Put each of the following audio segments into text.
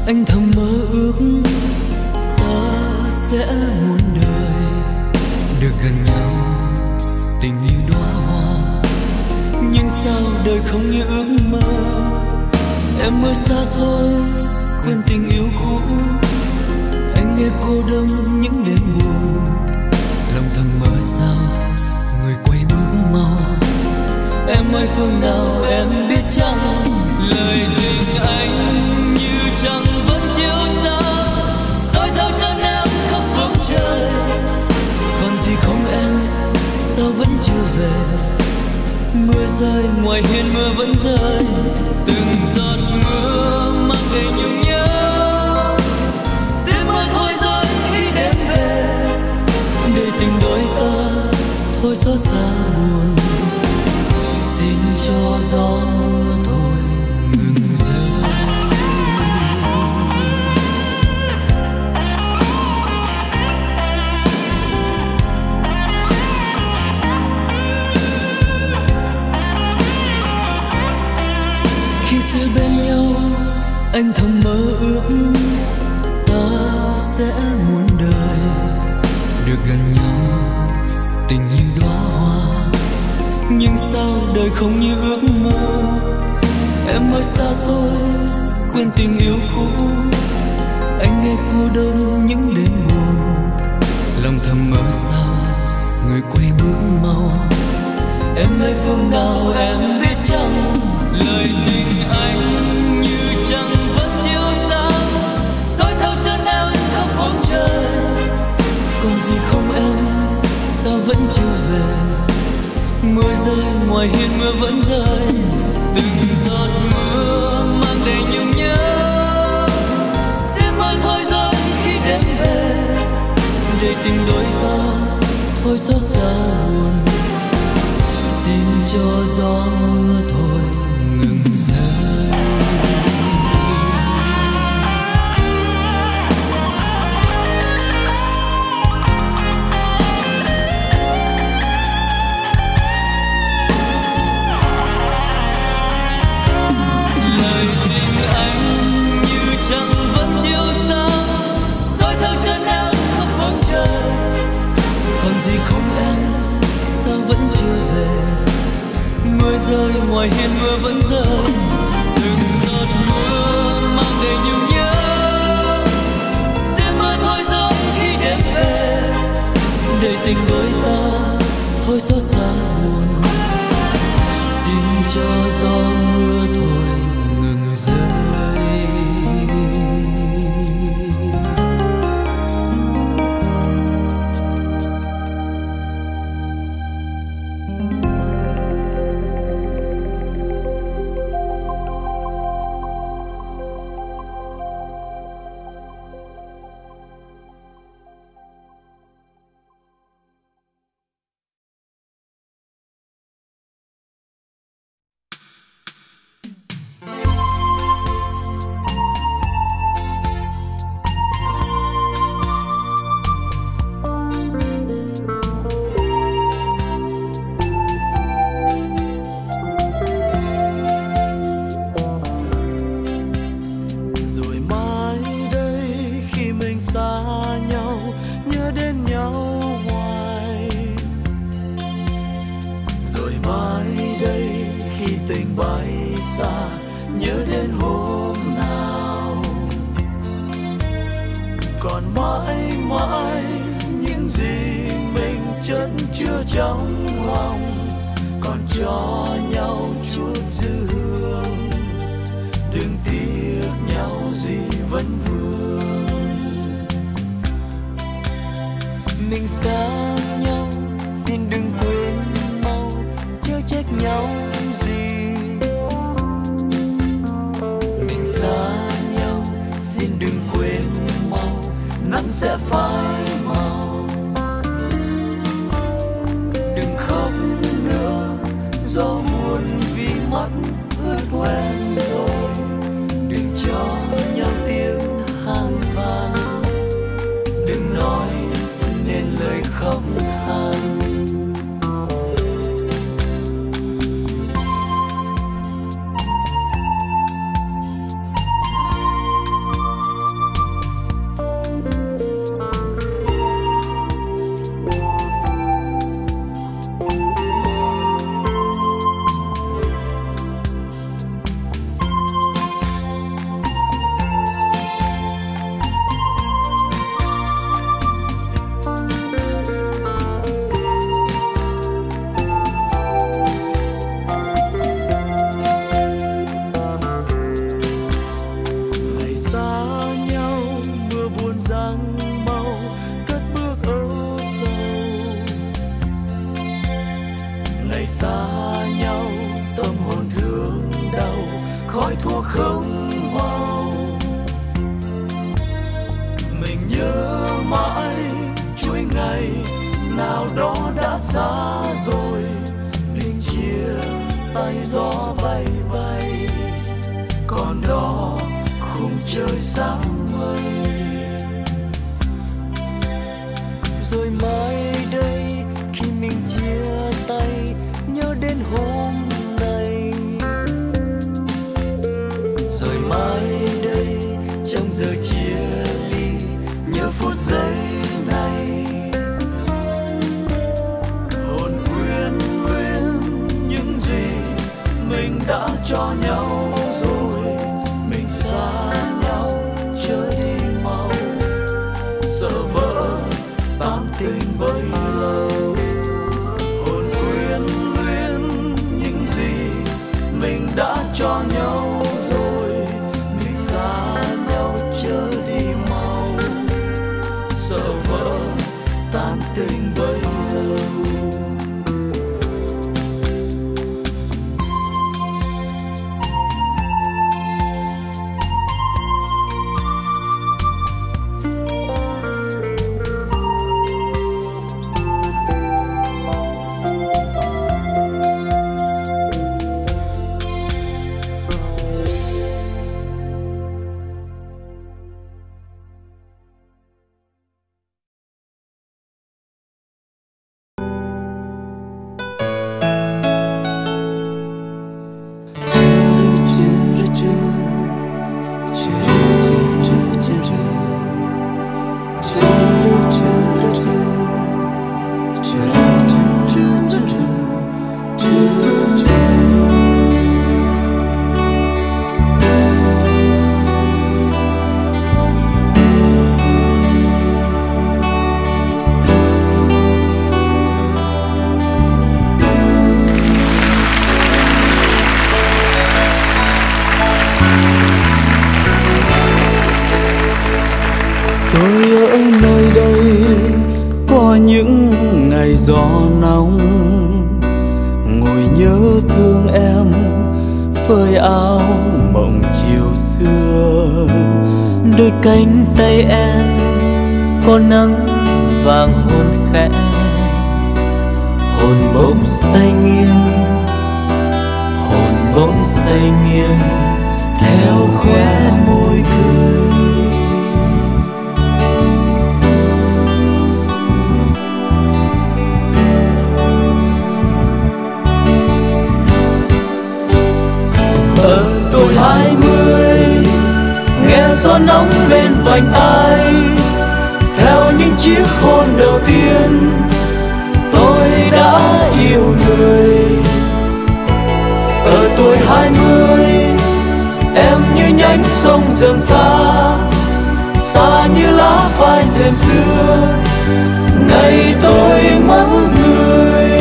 Anh thầm mơ ước ta sẽ muôn đời được gần nhau, tình như đóa hoa. Nhưng sao đời không như ước mơ, em mới xa xôi quên tình yêu cũ. Anh nghe cô đơn những đêm buồn, lòng thầm mơ sao người quay bước mau. Em ơi phương nào em biết chăng, lời tình anh như trăng vẫn chiếu sáng, soi theo chân em khắp phương trời. Còn gì không em, sao vẫn chưa về? Mưa rơi ngoài hiên mưa vẫn rơi, từng giọt mưa mang đầy nhung nhớ. Xin mưa thôi rơi khi đêm về, để tình đôi ta thôi xót xa buồn. Xin cho gió mưa thôi ngừng rơi. Khi xưa bên nhau anh thầm mơ ước ta sẽ muôn đời được gần nhau, tình như đóa hoa. Nhưng sao đời không như ước mơ, em mới xa xôi quên tình yêu cũ. Anh nghe cô đơn những đêm buồn, lòng thầm mơ sao người quay bước mau. Em ơi phương nào em biết chăng, lời tình anh như trăng vẫn chiếu sáng, soi theo chân em khắp phương trời. Còn gì không em, sao vẫn chưa về? Mưa rơi ngoài hiên mưa vẫn rơi, từng giọt mưa mang đầy nhung nhớ. Xin mưa thôi rơi khi đêm về, để tình đôi ta thôi xót xa buồn. Xin cho gió mưa thôi ngừng rơi. Lời tình anh như trăng vẫn chiếu sáng, dõi theo chân em khắp phương trời. Còn gì không em, sao vẫn chưa về? Mưa rơi ngoài hiên mưa vẫn rơi, từng giọt mưa mang đầy nhung nhớ. Xin mưa thôi rơi khi đêm về, để tình đôi ta thôi xót xa buồn. Xin cho gió mưa thôi ngừng rơi. Ướt hoen rồi, đừng cho nhau tiếng trời sáng mây. Rồi mai đây khi mình chia tay, nhớ đến hôm nay. Rồi mai đây trong giờ chia ly, nhớ phút giây này. Hồn quyến nguyên những gì mình đã cho nhau rồi, mình xa nhau chớ đi mau, sợ vỡ tan tình bấy lâu. Hồn quyến nguyên những gì mình đã cho nhau rồi, mình xa nhau chớ đi mau, sợ vỡ tan tình bấy lâu. Tôi ở nơi đây có những ngày gió nóng, ngồi nhớ thương em phơi áo mộng chiều xưa. Đôi cánh tay em có nắng vàng hôn khẽ, hồn bỗng say nghiêng, hồn bỗng say nghiêng theo khóe môi cười. Ở tuổi 20 nghe gió nóng bên vành tai, theo những chiếc hôn đầu tiên tôi đã yêu người. Ở tuổi 20 em như nhánh sông dần xa, xa như lá phai thềm xưa, ngày tôi mất người.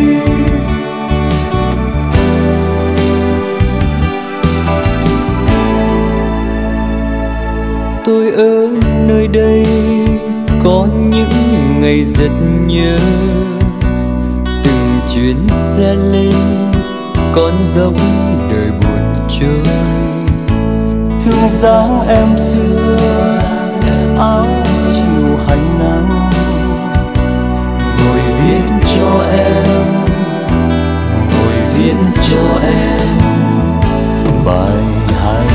Tôi ở nơi đây có những ngày rất nhớ, từng chuyến xe lên con dốc đời buồn trôi. Thương dáng em xưa áo chiều hành nắng, ngồi viết cho em, ngồi viết cho em bài hai.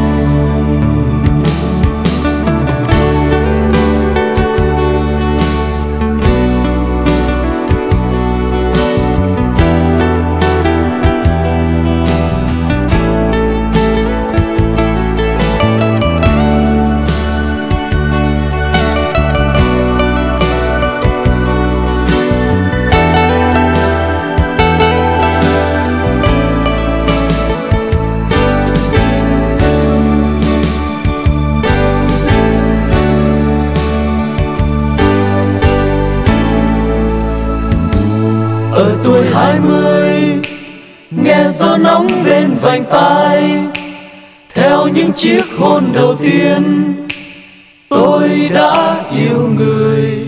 Ở tuổi 20 nghe gió nóng bên vành tai, theo những chiếc hôn đầu tiên tôi đã yêu người.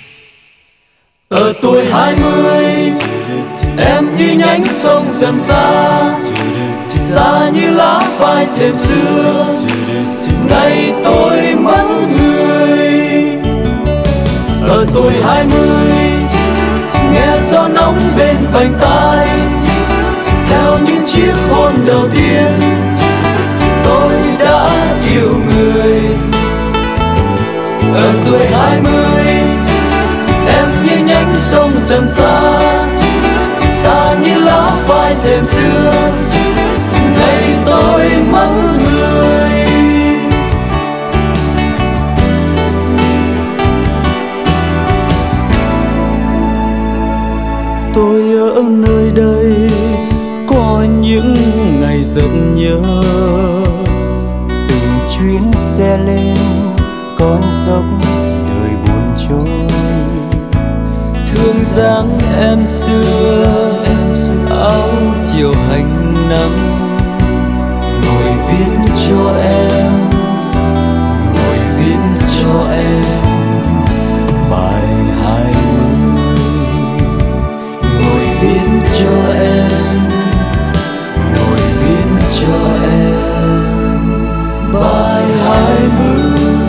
Ở tuổi 20 em như nhánh sông dần xa, xa như lá phai thềm xưa, ngày tôi mất người. Ở tuổi 20 nghe gió nóng bên vành tai, theo những chiếc hôn đầu tiên tôi đã yêu người. gian, xa như lá phai thềm sương, ngày tôi mất người. Tôi ở nơi đây có những ngày rất nhớ, từng chuyến xe lên con dốc đời buồn trôi. Thương dáng em xưa áo chiều hành nắng, ngồi viết cho em, ngồi viết cho em bài 20. Ngồi viết cho em, ngồi viết cho em bài 20.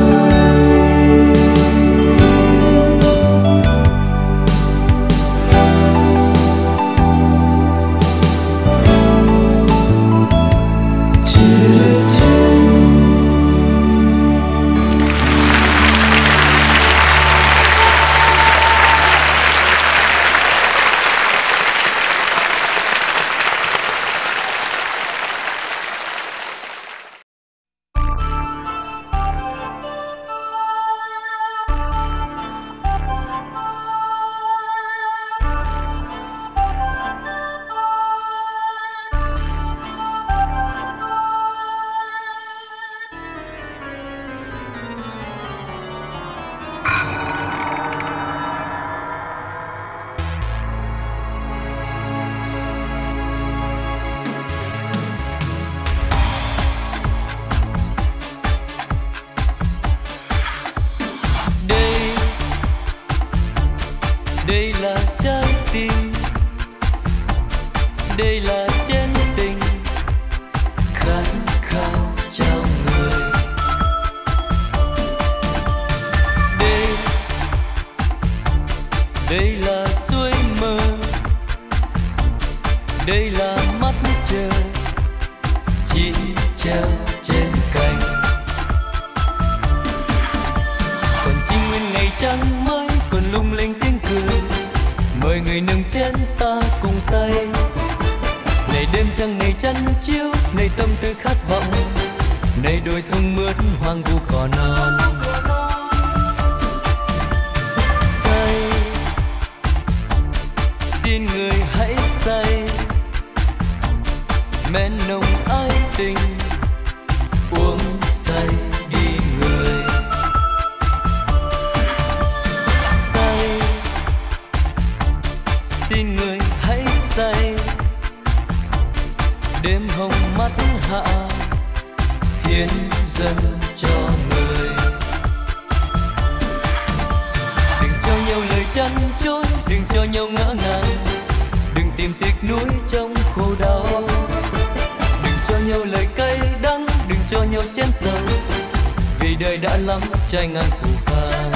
Đây là trái tim, đây là chân tình khát khao trao người. Đây là suối mơ, đây là mắt trời chỉ treo trên cành. Còn chim nguyên ngày trăng mới còn lung linh tiếng cười, mời người nâng chén ta cùng say. Này đêm trăng này chăn chiếu, này tâm tư khát vọng, này đôi thông mướt hoang vu cỏ non. Say, xin người hãy say, men nồng ái tình uống say đi người. Say, xin người hãy say, đêm hồng mắt hạ hiến dâng cho người. Đừng cho nhau lời chăn chối, đừng cho nhau ngỡ ngàng, đừng tìm tiếc nuối trong khổ đau. Đừng cho nhau lời cay đắng, đừng cho nhau chén sầu, vì đời đã lắm trai ngang phù phàng.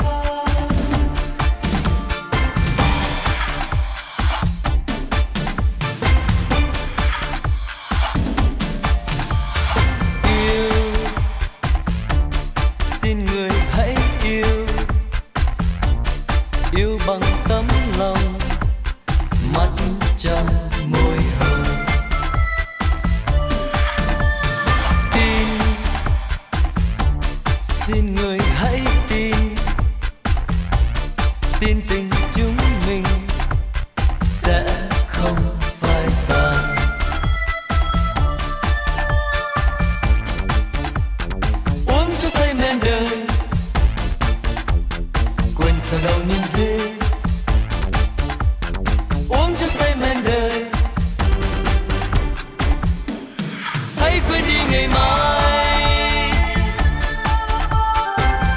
Yêu bằng tấm lòng, mắt trong môi hồng. Tin, xin người hãy tin, tin tình chúng mình sẽ không phai tàn. Uống cho say men đời, quên sao đau nhìn thế. Uống cho say men đời, hãy quên đi ngày mai.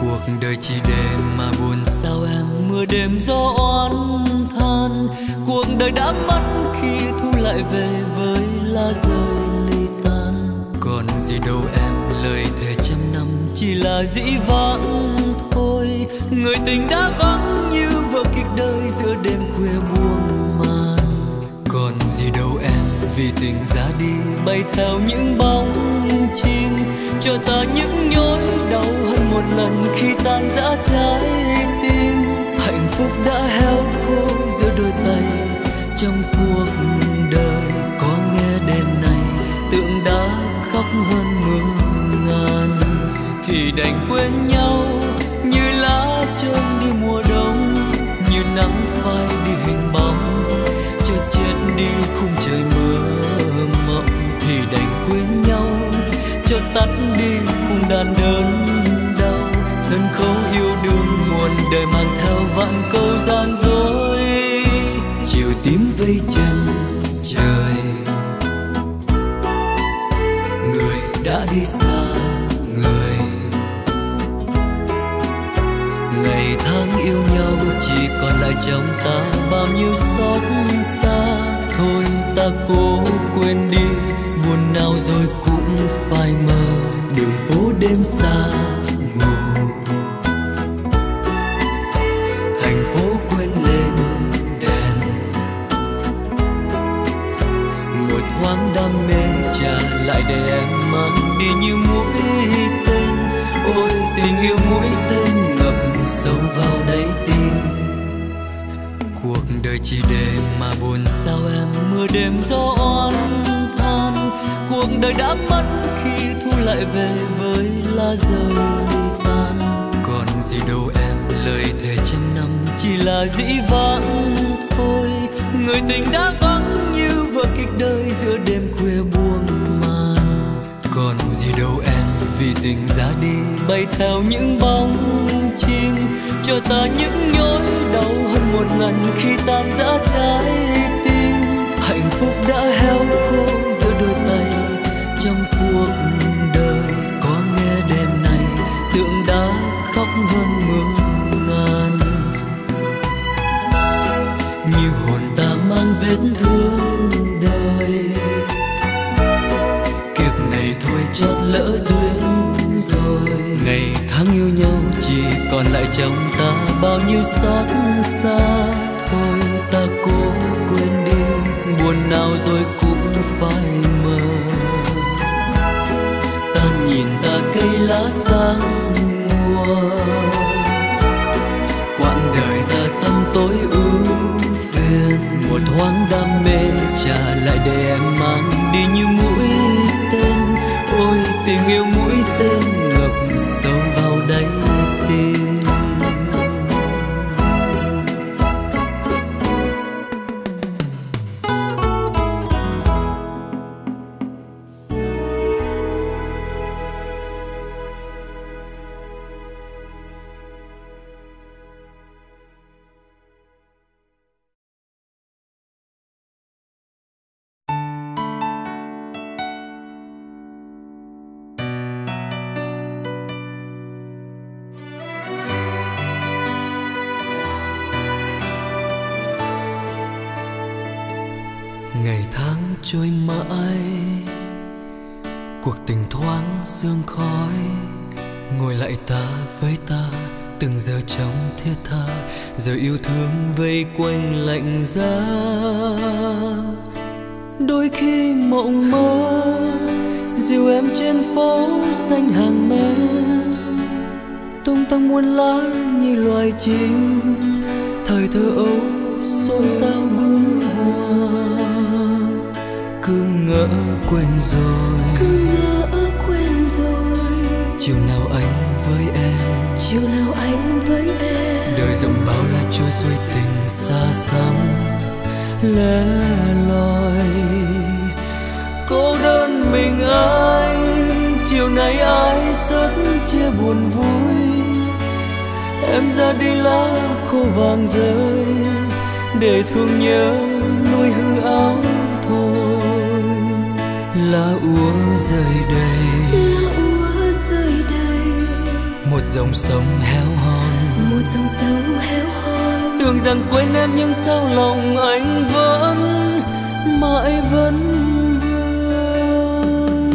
Cuộc đời chỉ để mà buồn sao em, mưa đêm gió oán than. Cuộc đời đã mất khi thu lại về với lá rơi ly tan. Còn gì đâu em, lời thề trăm năm chỉ là dĩ vãng thôi. Người tình đã vắng như vở kịch đời giữa đêm khuya buông màn. Còn gì đâu em, vì tình ra đi bay theo những bóng chim, cho ta những nhói đau hơn một lần khi tan rã trái tim. Hạnh phúc đã héo khô giữa đôi tay trong cuộc đời. Có nghe đêm nay tượng đã khóc hơn mưa ngàn, thì đành quên nhau như lá trơn đi mùa đông, như nắng phai đi hình bóng, cho chết đi khung trời mơ mộng. Thì đành quên nhau cho tắt đi cùng đàn đơn đau. Sân khấu yêu đương muôn đời mang theo vạn câu gian dối. Chiều tím vây chân trời, người đã đi xa người. Ngày tháng yêu nhau chỉ còn lại trong ta bao nhiêu xót xa. Thôi ta cố quên đi, buồn nào rồi cũng phai mờ. Đường phố đêm xa mù, thành phố quên lên đèn. Một thoáng đam mê trả lại để em mang đi như mũi tên. Ôi tình yêu mũi tên ngập sâu vào đáy tim. Cuộc đời chỉ để mà buồn sao em, mưa đêm gió oán than. Cuộc đời đã mất khi thu lại về với lá rơi ly tan. Còn gì đâu em, lời thề trăm năm chỉ là dĩ vãng thôi. Người tình đã vắng như vở kịch đời giữa đêm khuya buông màn. Còn gì đâu em, vì tình ra đi bay theo những bóng chim, cho ta những nhói đau hơn một lần khi tan rã trái tim. Hạnh phúc đã héo khô giữa đôi tay trong cuộc đời. Có nghe đêm này tượng đã khóc hơn mưa ngàn, như hồn ta mang vết thương đời. Kiếp này thôi chót lỡ duyên rồi. Ngày tháng yêu nhau chỉ còn lại trong ta bao nhiêu xót xa. Thôi ta cố quên đi, buồn nào rồi cũng phai mờ. Ta nhìn ta cây lá sáng mùa, quãng đời ta tâm tối ưu phiền. Một thoáng đam mê trả lại để em mang đi như mũi tên. Ôi tình yêu mũi tên ngập sâu vào đáy tim. Ngày tháng trôi mãi, cuộc tình thoáng sương khói. Ngồi lại ta với ta, từng giờ trong thiết tha, giờ yêu thương vây quanh lạnh giá. Đôi khi mộng mơ dìu em trên phố xanh hàng me, tung tăng muôn lá như loài chim. Thời thơ ấu xôn xao bướm hoa, cứ ngỡ quên rồi, cứ ngỡ quên rồi. Chiều nào anh với em, chiều nào anh với em. đời rộng bao la trôi xuôi tình xa xăm lẻ loi. Cô đơn mình anh, chiều nay ai rất chia buồn vui. Em ra đi lá khô vàng rơi, để thương nhớ nuôi hư áo thôi. Lá úa rơi đầy, lá úa rơi đầy. một dòng sông héo hon, một dòng sông héo hon. tưởng rằng quên em nhưng sao lòng anh vẫn mãi vẫn vương.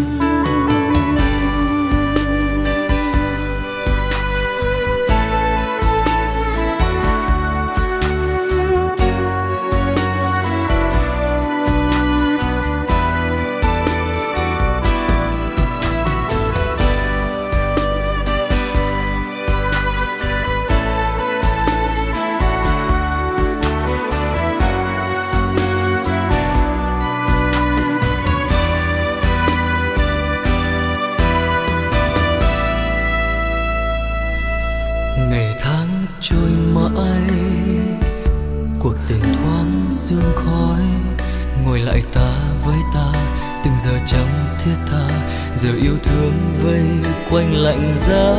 Ngày tháng trôi mãi, cuộc tình thoáng sương khói. Ngồi lại ta với ta, từng giờ trong thiết tha, giờ yêu thương vây quanh lạnh giá.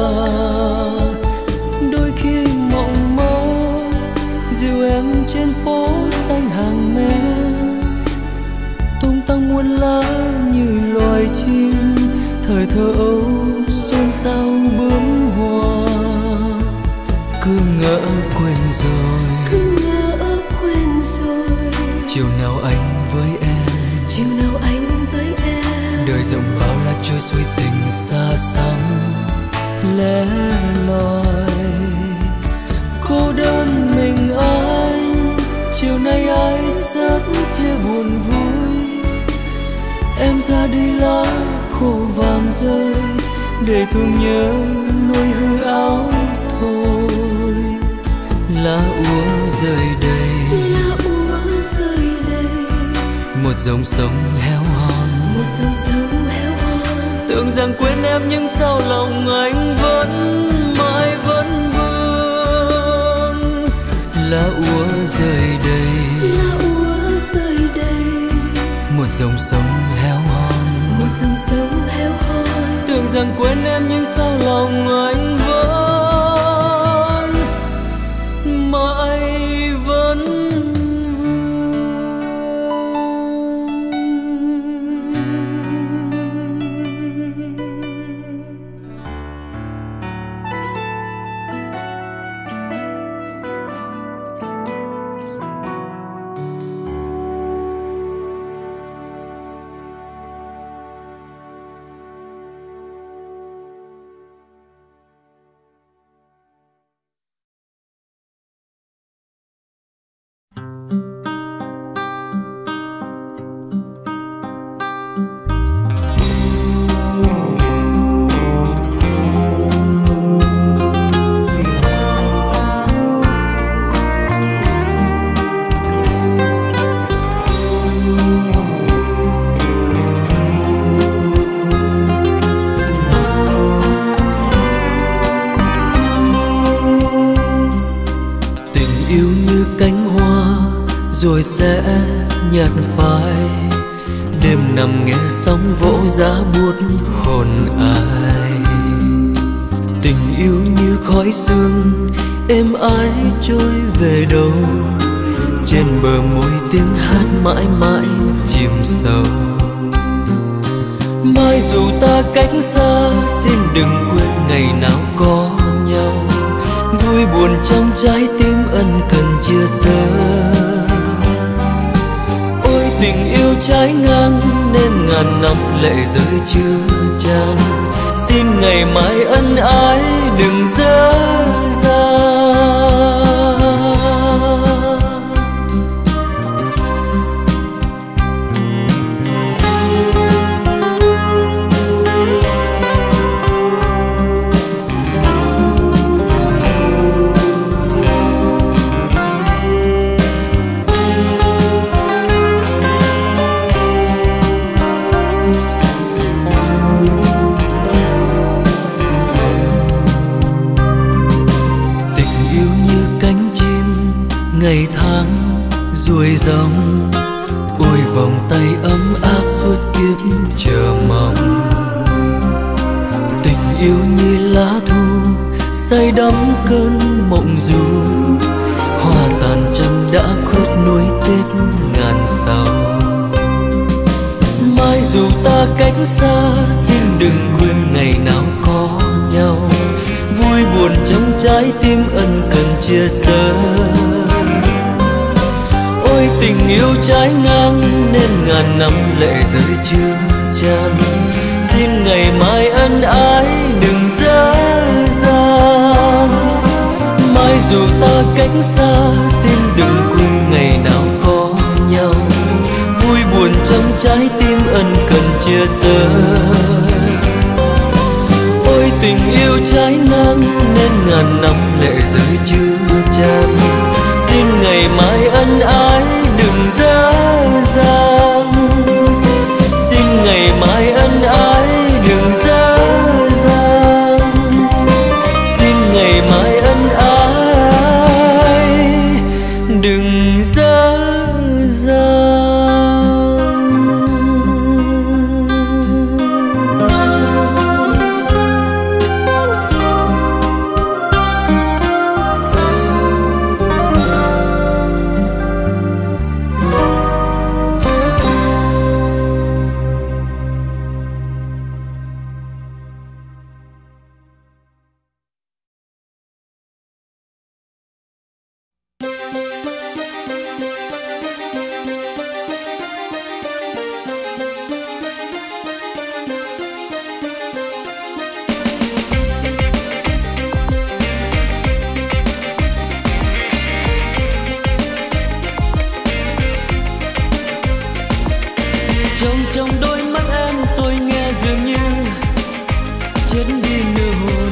Đôi khi mộng mơ dìu em trên phố xanh hàng me, tung tăng muôn lá như loài chim. Thời thơ ấu xôn xao bướm hoa, cứ ngỡ quên rồi, cứ ngỡ quên rồi. chiều nào anh với em, chiều nào anh với em. đời rộng bao la trôi xuôi tình xa xăm lẻ loi. Cô đơn mình anh, chiều nay ai rất chia buồn vui. Em ra đi lá khô vàng rơi, để thương nhớ nuôi hư áo thôi. Lá úa rơi đầy, lá úa rơi đầy. một dòng sông héo hon, một dòng sông héo hon. tưởng rằng quên em nhưng sao lòng anh vẫn mãi vẫn vương. Lá úa rơi đầy, lá úa rơi đầy. một dòng sông héo hon, một dòng sông héo hon. tưởng rằng quên em nhưng sao lòng anh vẫn mãi vẫn rồi sẽ nhạt phai. Đêm nằm nghe sóng vỗ giá buốt hồn ai. Tình yêu như khói sương êm ái trôi về đâu, trên bờ môi tiếng hát mãi mãi chìm sâu. Mai dù ta cách xa, xin đừng quên ngày nào có nhau. Vui buồn trong trái tim ân cần chia sẻ. Ôi tình yêu trái ngang nên ngàn năm lệ rơi chưa chan. Xin ngày mai ân ái đừng dở dang. Ngày tháng ruồi rong, ôi vòng tay ấm áp suốt kiếp chờ mong. Tình yêu như lá thu say đắm cơn mộng du, hoa tàn trăm đã khuất nối tiếc ngàn sao. Mai dù ta cách xa, xin đừng quên ngày nào có nhau. trong trái tim ân cần chia sẻ. Ôi tình yêu trái ngang nên ngàn năm lệ rơi chưa chan. Xin ngày mai ân ái đừng dở dang. Mai dù ta cách xa, xin đừng quên ngày nào có nhau. Vui buồn trong trái tim ân cần chia sẻ. Ôi tình yêu trái ngang nên ngàn năm lệ rơi chưa chan. Xin ngày mai ân ái đừng dở dang. Xin ngày mai ân ái đừng dở dang. Xin ngày mai ân ái đừng dở dang. Trong đôi mắt em tôi nghe dường như chết đi nửa hồn.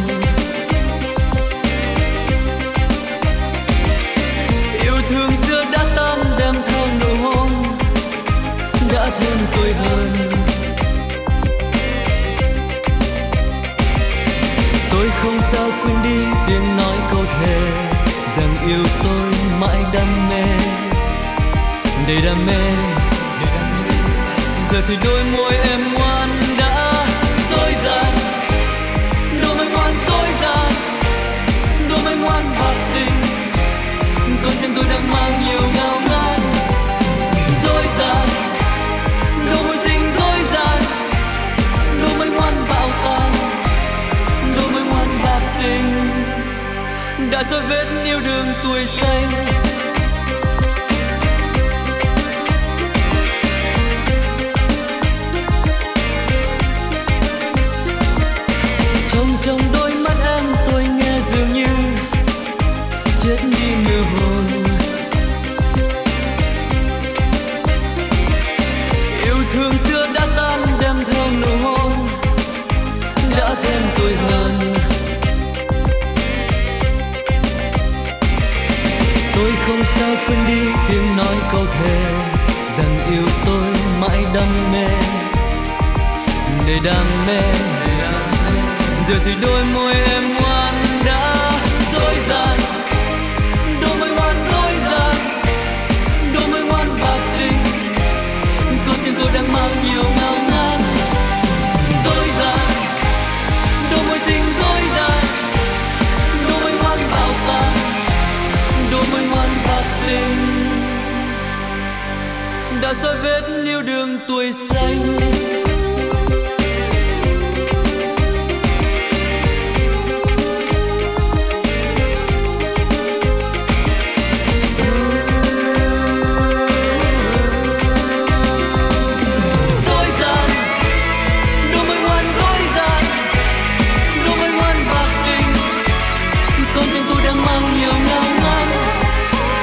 Yêu thương xưa đã tan đem theo nụ hôn, đã thêm tôi hơn. Tôi không sao quên đi tiếng nói câu thề rằng yêu tôi mãi đam mê. Để đam mê giờ thì đôi môi em ngoan đã dối gian. Đôi môi ngoan dối gian, đôi môi ngoan bạc tình. Con tim tôi đang mang nhiều ngao ngán. Dối gian, đôi môi xinh dối gian, đôi môi ngoan bạo tàn, đôi môi ngoan bạc tình đã dối vết yêu đương tuổi xanh. Trong đôi mắt em tôi nghe dường như chết đi nửa hồn. Yêu thương xưa đã tan đem theo nụ hôn, đã thêm tôi hơn. Tôi không sao quên đi tiếng nói câu thề rằng yêu tôi mãi đam mê. Để đam mê giờ thì đôi môi em ngoan đã dối gian. Đôi môi ngoan dối gian, đôi môi ngoan bạc tình. Con tim tôi đang mang nhiều ngao ngán. Dối gian, đôi môi xinh dối gian, đôi môi ngoan bạo tàn, đôi môi ngoan bạc tình đã xóa vết yêu đương tuổi xanh.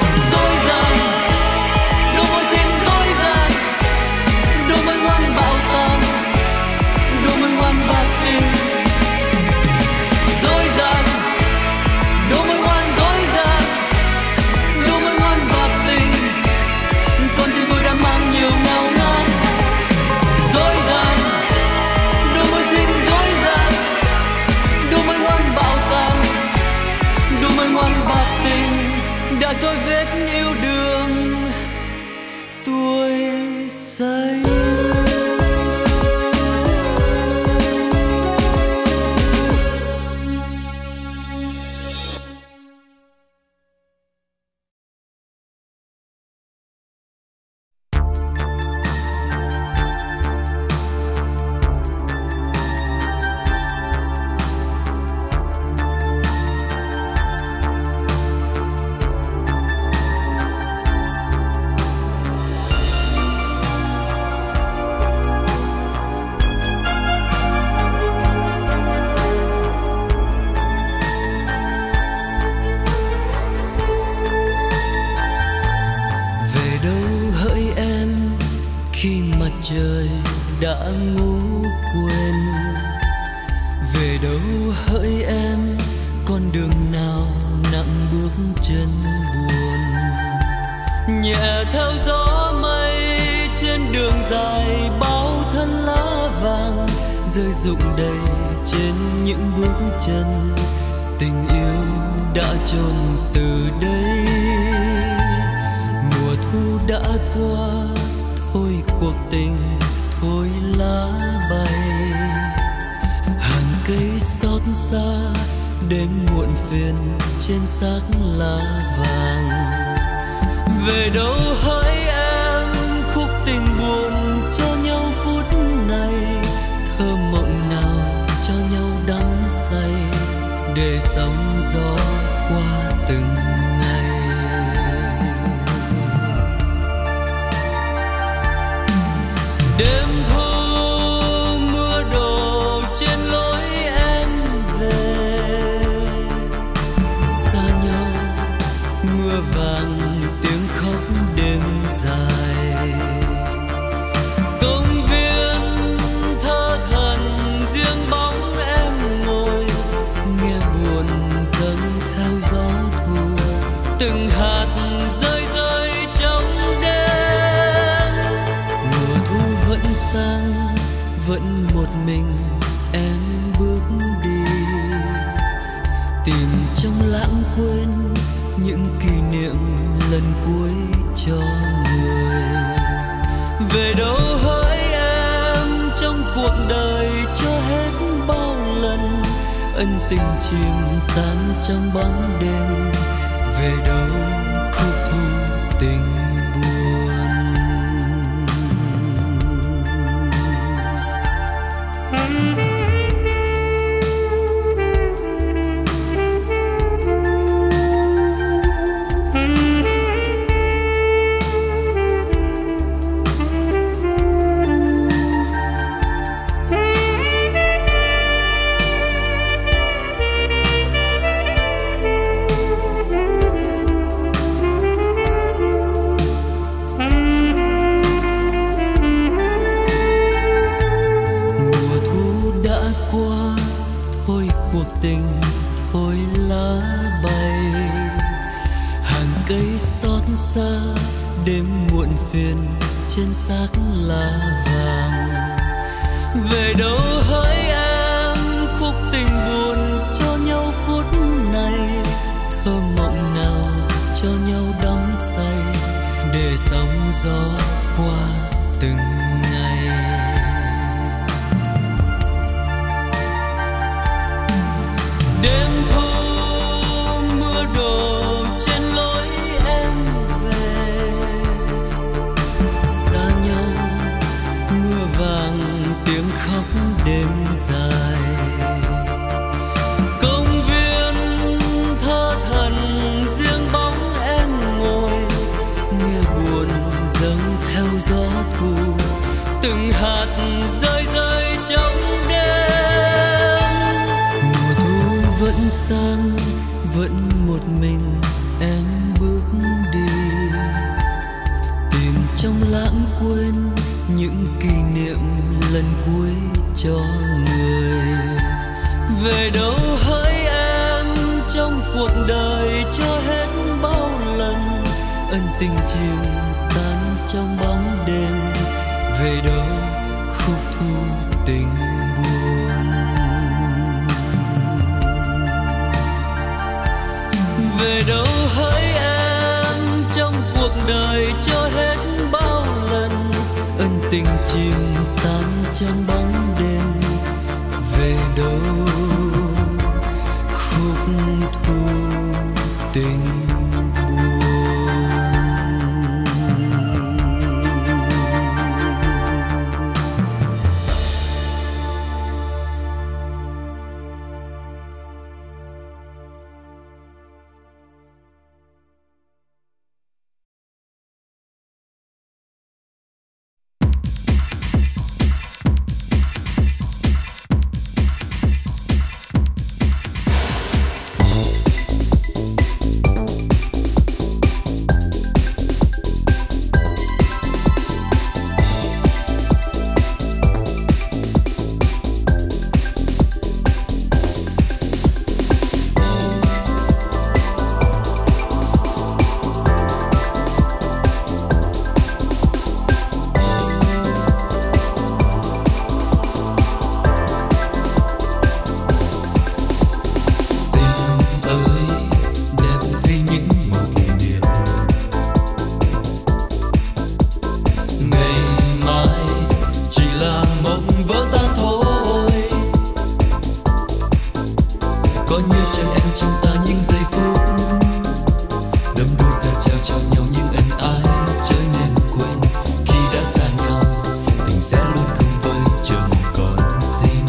Bao khi mặt trời đã ngủ quên. Về đâu hỡi em, con đường nào nặng bước chân buồn. Nhẹ theo gió mây trên đường dài, bao thân lá vàng rơi rụng đầy trên những bước chân. Tình yêu đã chôn từ đây, mùa thu đã qua, thôi cuộc tình thôi lá bay. Hàng cây xót xa đêm muộn phiền trên xác lá vàng. Về đâu hỡi em, khúc tình buồn cho nhau phút này, thơ mộng nào cho nhau đắm say, để sóng gió qua từng ngày. Đêm thu mưa đổ trên lối em về, xa nhau mưa vàng tiếng khóc đêm dài. Công viên thơ thẩn riêng bóng em ngồi, nghe buồn dâng theo gió thu, từng hạt rơi rơi trong đêm. Mùa thu vẫn sang, vẫn một mình em bước đi, tìm trong lãng quên những kỷ niệm lần cuối cho người. Về đâu hỡi em, trong cuộc đời cho hết bao lần ân tình chìm tan trong bóng đêm. Về đâu khúc thu tình buồn. Tình thôi lá bay, hàng cây xót xa đêm muộn phiền trên xác lá vàng. Về đâu hỡi em, khúc tình buồn cho nhau phút này, thơ mộng nào cho nhau đắm say, để sóng gió qua từng ngày. Đêm thu mưa đổ trên lối em về, xa nhau mưa vàng tiếng khóc đêm dài. Công viên thơ thẩn riêng bóng em ngồi, nghe buồn dâng theo gió thu, từng hạt rơi rơi trong vẫn sang, vẫn một mình em bước đi, tìm trong lãng quên những kỷ niệm lần cuối cho người. Về đâu hỡi em, trong cuộc đời cho hết bao lần ân tình chìm tan trong bóng đêm. Về đâu khúc thu tình buồn. Về đâu hỡi em, trong cuộc đời cho hết bao lần ân tình chìm tan trong bóng đêm. Về đâu khúc thu tình buồn. chân em trong ta những giây phút đắm đuối ta trao cho nhau những ân ái trở nên quên khi đã xa nhau tình sẽ luôn không vơi chờ mong còn xin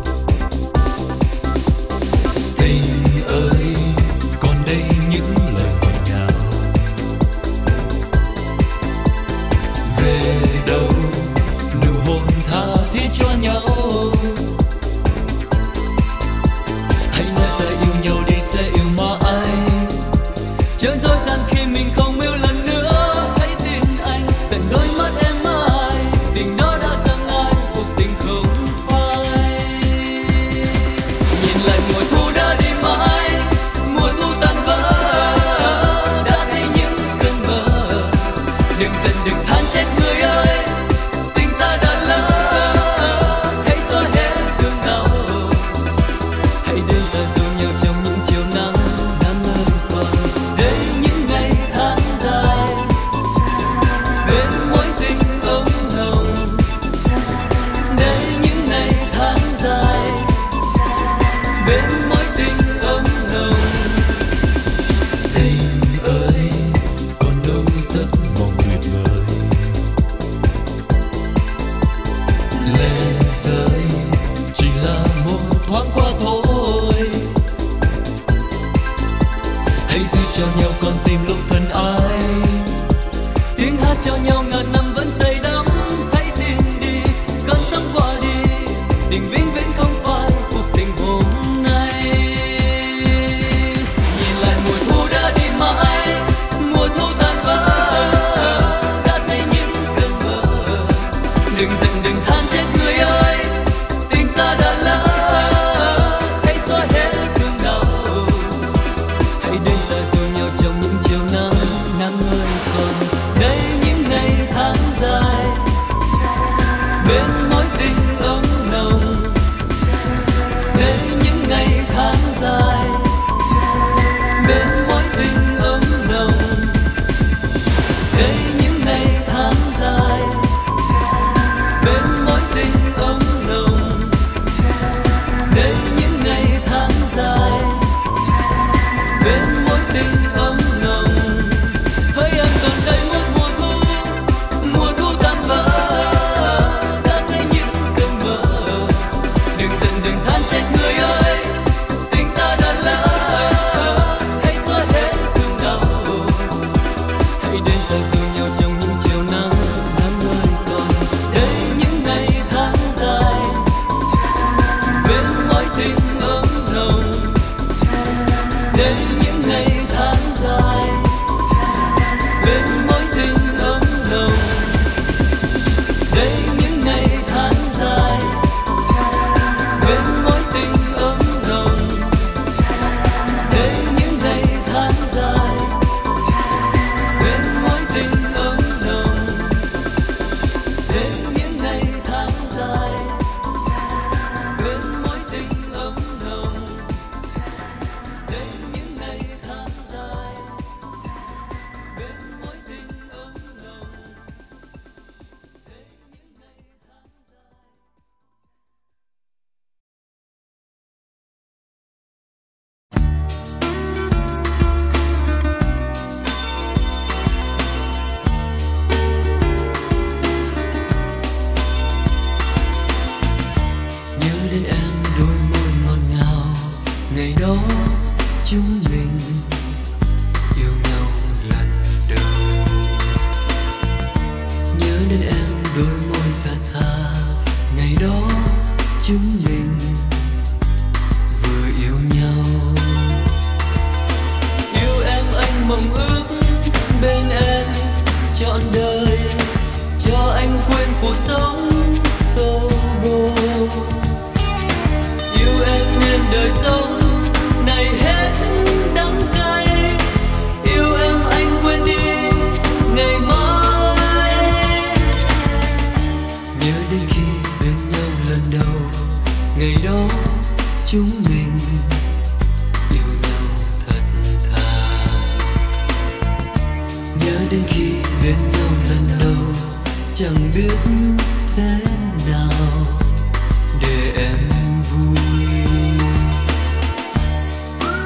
tình ơi còn đây những lời ngọt ngào về đâu nụ hôn tha thiết cho nhau hãy nói ta yêu nhau đi sẽ yêu mãi chớ dối gian khi mình không yêu lần nữa hãy tin anh tận đôi mắt em mãi tình đó đã dâng ai cuộc tình không phai nhìn lại mùa thu đã đi mãi mùa thu tan vỡ đã thấy những cơn mơ đừng giận đừng than trách người ơi tình ta đã lỡ hãy xóa hết thương đau hãy đến ta dỗ nhau trong những chiều nắng đang ơi còn đây những ngày tháng dài bên mối tình ấm nồng đây những ngày tháng dài bên mối tình ấm nồng tình ơi còn đâu giấc mộng tuyệt vời lệ rơi chỉ là một thoáng qua thôi hãy giữ cho nhau con tim lúc thân ái tiếng hát cho nhau ngàn năm vẫn say đắm hãy tin đi cơn sóng qua đi tình vĩnh viễn không phai cuộc tình hôm nay nhìn lại mùa thu đã đi mãi mùa thu tan vỡ đã thấy những cơn mơ đừng giận đừng than trách người ơi tình ta đã lỡ hãy xóa hết thương đau hãy đến ta dỗ nhau trong những chiều nắng nắng ơi còn đây những ngày tháng dài bên mối tình ấm nồng đây những ngày tháng dài bên mối tình ấm nồng đây những ngày tháng dài bên mối tình ấm nồng đây những ngày tháng dài bên mối tình ấm nồng hỡi em còn đây một mùa thu tan vỡ đã thấy những cơn mơ đừng giận đừng than trách người ơi tình ta đã lỡ hãy xóa hết thương đau hãy đến ta dỗ nhau trong những chiều nắng nắng ơi còn đây những ngày tháng dài bên mối tình ấm nồng đây những ngày tháng dài bên mối tình ấm nồng đây những ngày tháng dài bên mối tình ấm nồng đây những ngày tháng dài bên mối tình ấm nồng đây những ngày tháng dài bên mối tình ấm nồng đây những ngày tháng dài bên mối tình ấm nồng nhớ đến em đôi môi ngọt ngào ngày đó chúng mình yêu nhau lần đầu nhớ đến em đôi môi thật tha ngày đó chúng mình vừa yêu nhau yêu em anh mong ước bên em trọn đời cho anh quên cuộc sống xô bồ yêu em nên đời sống này hết đắng cay yêu em anh quên đi ngày mai nhớ đến khi bên nhau lần đầu ngày đó chúng mình yêu nhau thật thà nhớ đến khi bên nhau lần đầu chẳng biết thế nào để em vui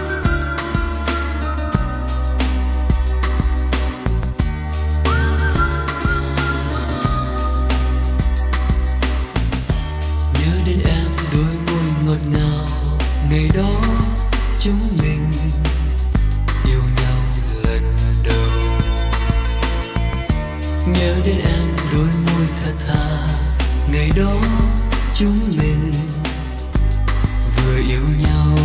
yêu nhau lần đầu. Nhớ đến em đôi môi thật thà, ngày đó chúng mình vừa yêu nhau.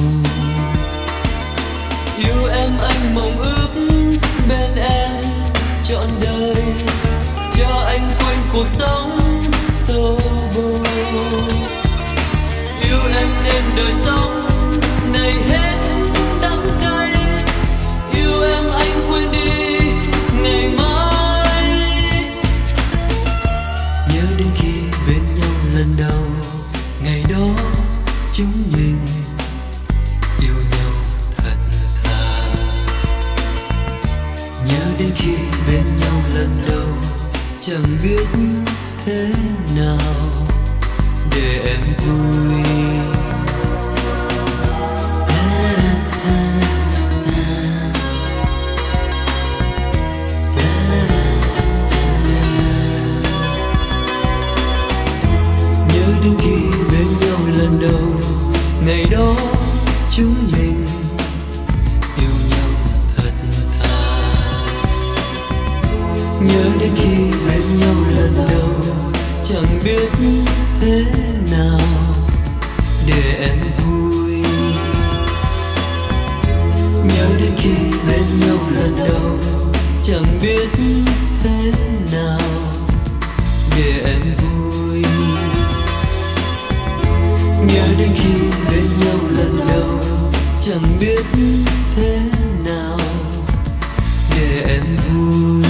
Yêu em anh mong ước bên em trọn đời, cho anh quên cuộc sống xô bồ. Yêu em nên đời sống này hết đắng cay, yêu em anh quên đi ngày mai. Nhớ đến khi bên nhau lần đầu, ngày đó chúng mình yêu nhau thật thà. Nhớ đến khi bên nhau lần đầu, chẳng biết thế nào để em vui. Nhớ đến khi bên nhau lần đầu, ngày đó chúng mình yêu nhau thật thà. Nhớ đến khi bên nhau lần đầu, chẳng biết thế nào để em vui. Nhớ đến khi bên nhau lần đầu, chẳng biết thế nào để em vui. Nhớ đến khi bên nhau lần đầu, chẳng biết thế nào để em vui.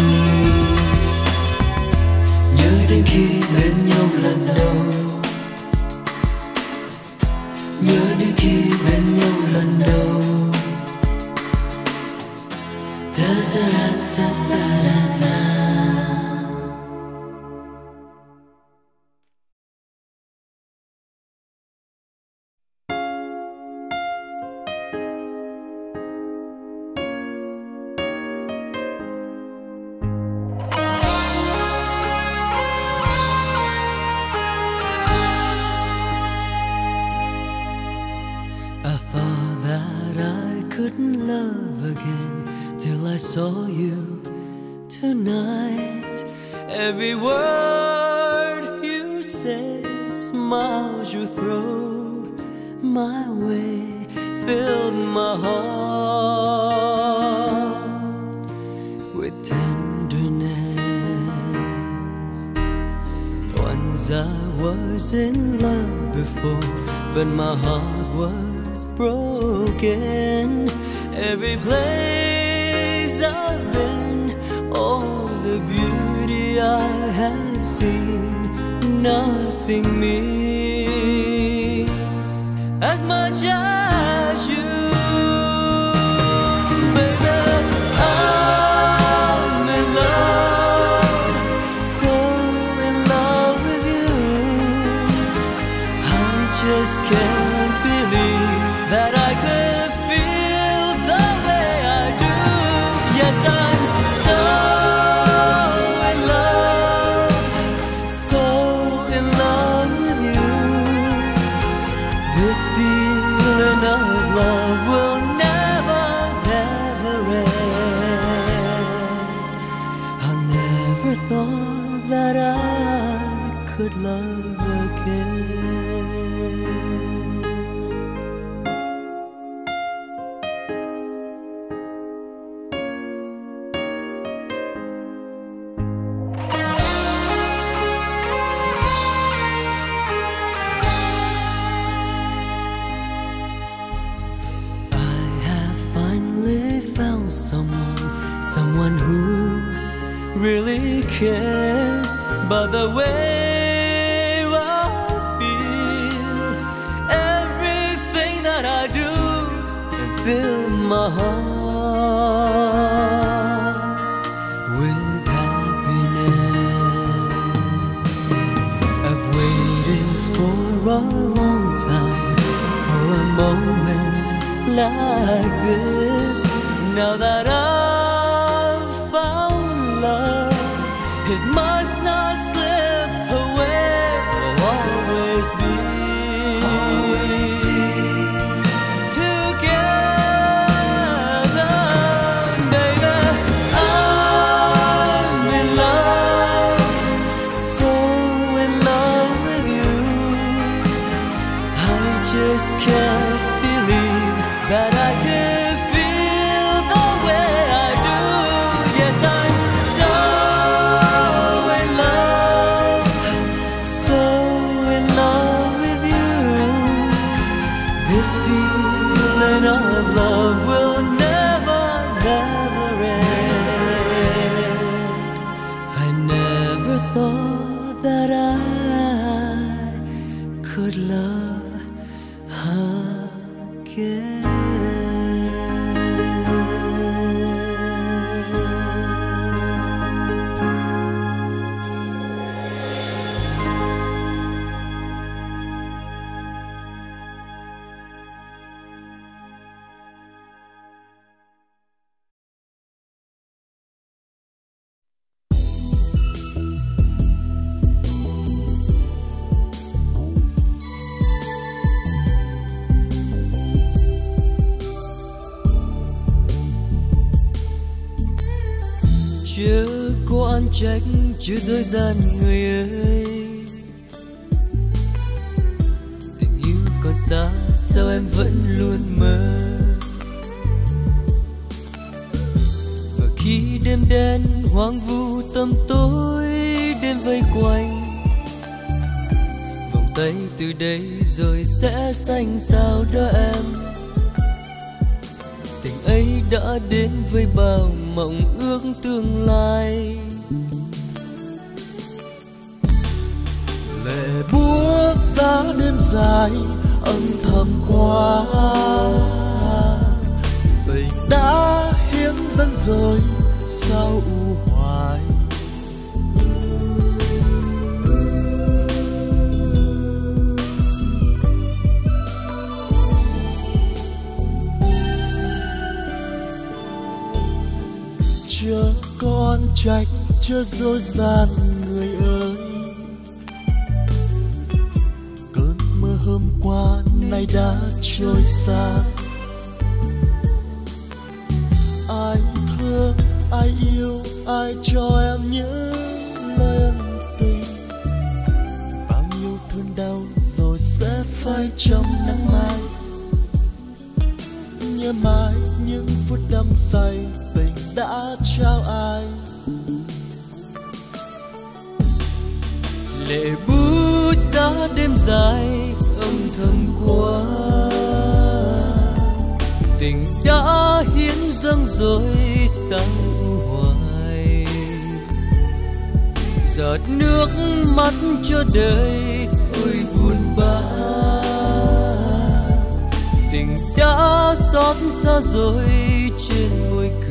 Nhớ đến khi bên nhau lần đầu, nhớ đến khi bên nhau lần đầu. Da da da da da da. I saw you tonight. Every word you say, smiles you throw my way, filled my heart with tenderness. Once I was in love before, but my heart was broken. Every place I've been, all the beauty I have seen, nothing means as much as you, baby. I'm in love, so in love with you. I just can't believe that I could feel the way I do. Yes, I'm so in love, so in love with you. This feeling of love will never, never end. I never thought that I could love again. Someone who really cares about the way I feel. Everything that I do can fill my heart with happiness. I've waited for a long time for a moment like this. Now that I've found love, it must not slip away. Will always be together. chớ có oán trách, chớ dối gian người ơi. Tình yêu còn xa, sao em vẫn luôn mơ. Và khi đêm đen hoang vu tăm tối đêm vây quanh, vòng tay từ đây rồi sẽ xanh sao đỡ em. Tình ấy đã đến với bao mộng ước tương lai. Lệ buốt giá đêm dài âm thầm qua, tình đã hiến dâng rồi sao u hoài. Chớ con trách, chớ dối gian người ơi. Cơn mơ hôm qua nay đã trôi xa. Ai thương, ai yêu, ai cho em những lời ân tình. Bao nhiêu thương đau rồi sẽ phai trong nắng mai. Nhớ mãi những phút đắm say tình đã trao ai. Lệ bút giá đêm dài âm thầm qua, tình đã hiến dâng rồi sang u hoài. Giọt nước mắt cho đời ôi buồn bã, tình đã xót xa rồi trên môi cười.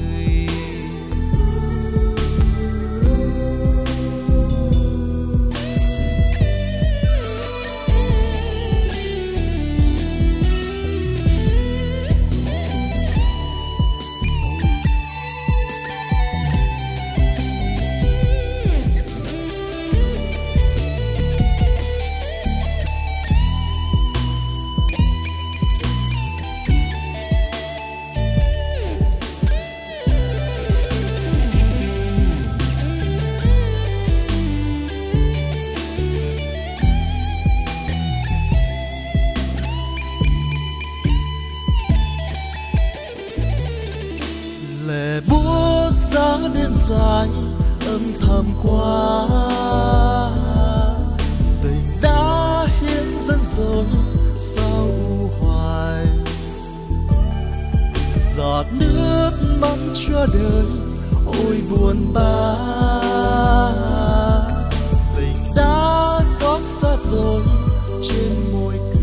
Đêm dài âm thầm qua, tình đã hiến dâng rồi sao u hoài. Giọt nước mắt cho đời ôi buồn bã, tình đã xót xa rồi trên môi cười.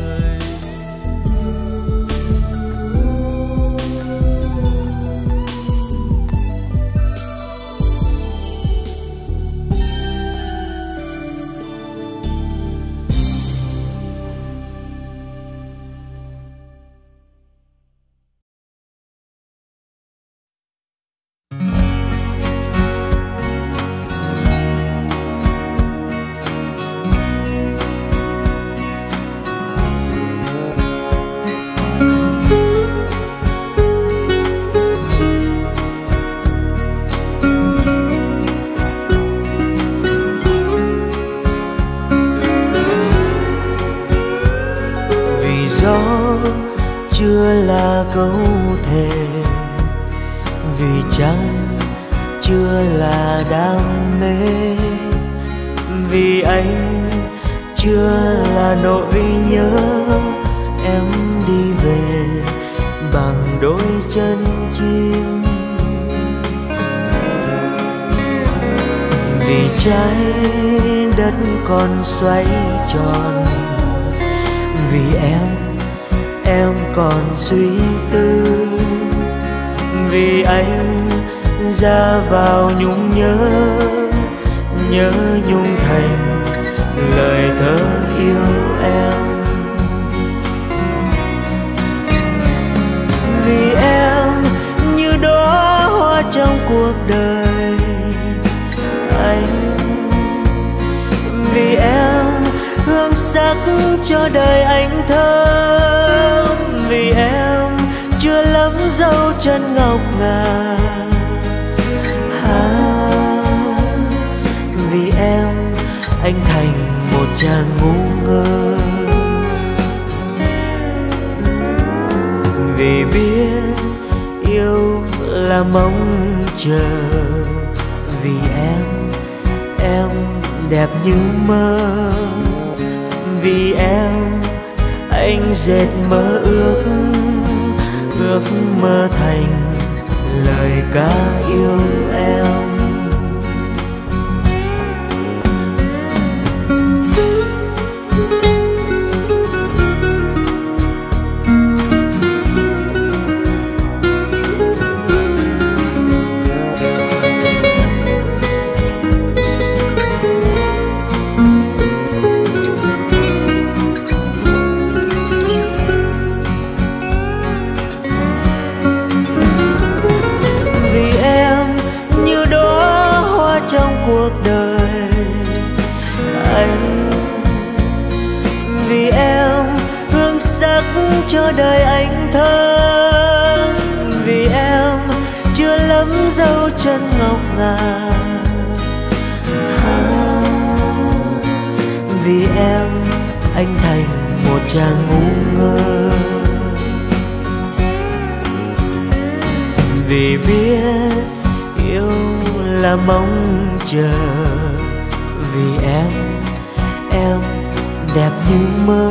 Chưa là câu thề, vì trăng chưa là đam mê, vì anh chưa là nỗi nhớ em đi về bằng đôi chân chim. Vì trái đất còn xoay tròn, vì em còn suy tư, vì anh ra vào nhung nhớ nhung thành lời thơ yêu em. Vì em như đóa hoa trong cuộc đời anh, vì em hương sắc cho đời anh thơm, vì em chưa lắm dấu chân ngọc ngà. anh thành một chàng ngu ngơ. Vì biết yêu là mong chờ, vì em đẹp như mơ. Vì em anh dệt mơ ước, ước mơ thành lời ca yêu em. Cuộc đời anh, vì em hương sắc cho đời anh thơ. Vì em chưa lấm dấu chân ngọc ngà, vì em anh thành một chàng ngu ngơ. Vì biết yêu là mong chờ, vì em đẹp như mơ.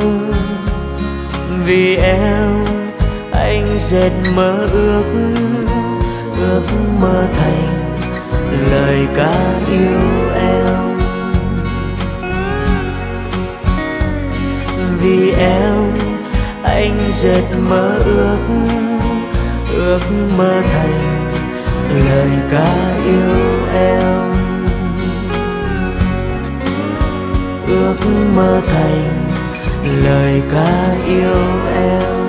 Vì em anh dệt mơ ước, ước mơ thành lời ca yêu em. Vì em anh dệt mơ ước, ước mơ thành lời ca yêu em. Ước mơ thành lời ca yêu em.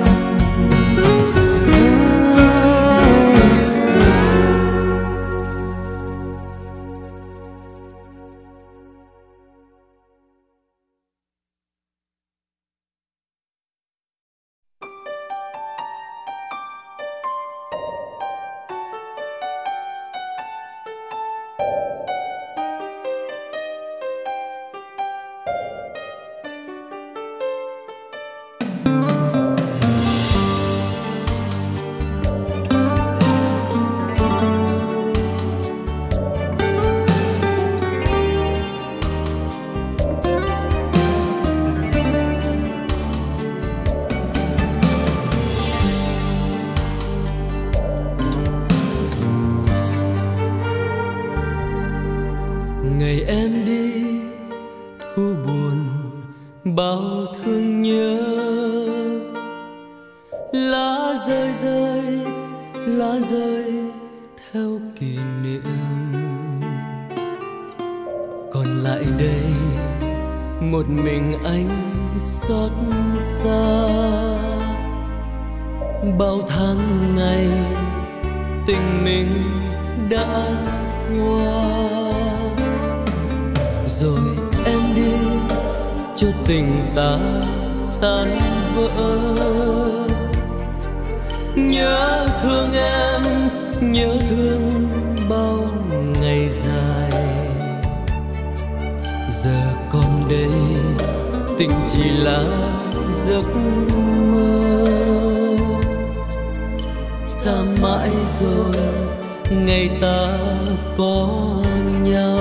Ngày em đi thu buồn bao thương nhớ, lá rơi rơi lá rơi theo kỷ niệm. Còn lại đây một mình anh xót xa. Bao tháng ngày tình mình đã qua, rồi em đi cho tình ta tan vỡ. Nhớ thương em, nhớ thương bao ngày dài. Giờ còn đây tình chỉ là giấc mơ. Xa mãi rồi ngày ta có nhau.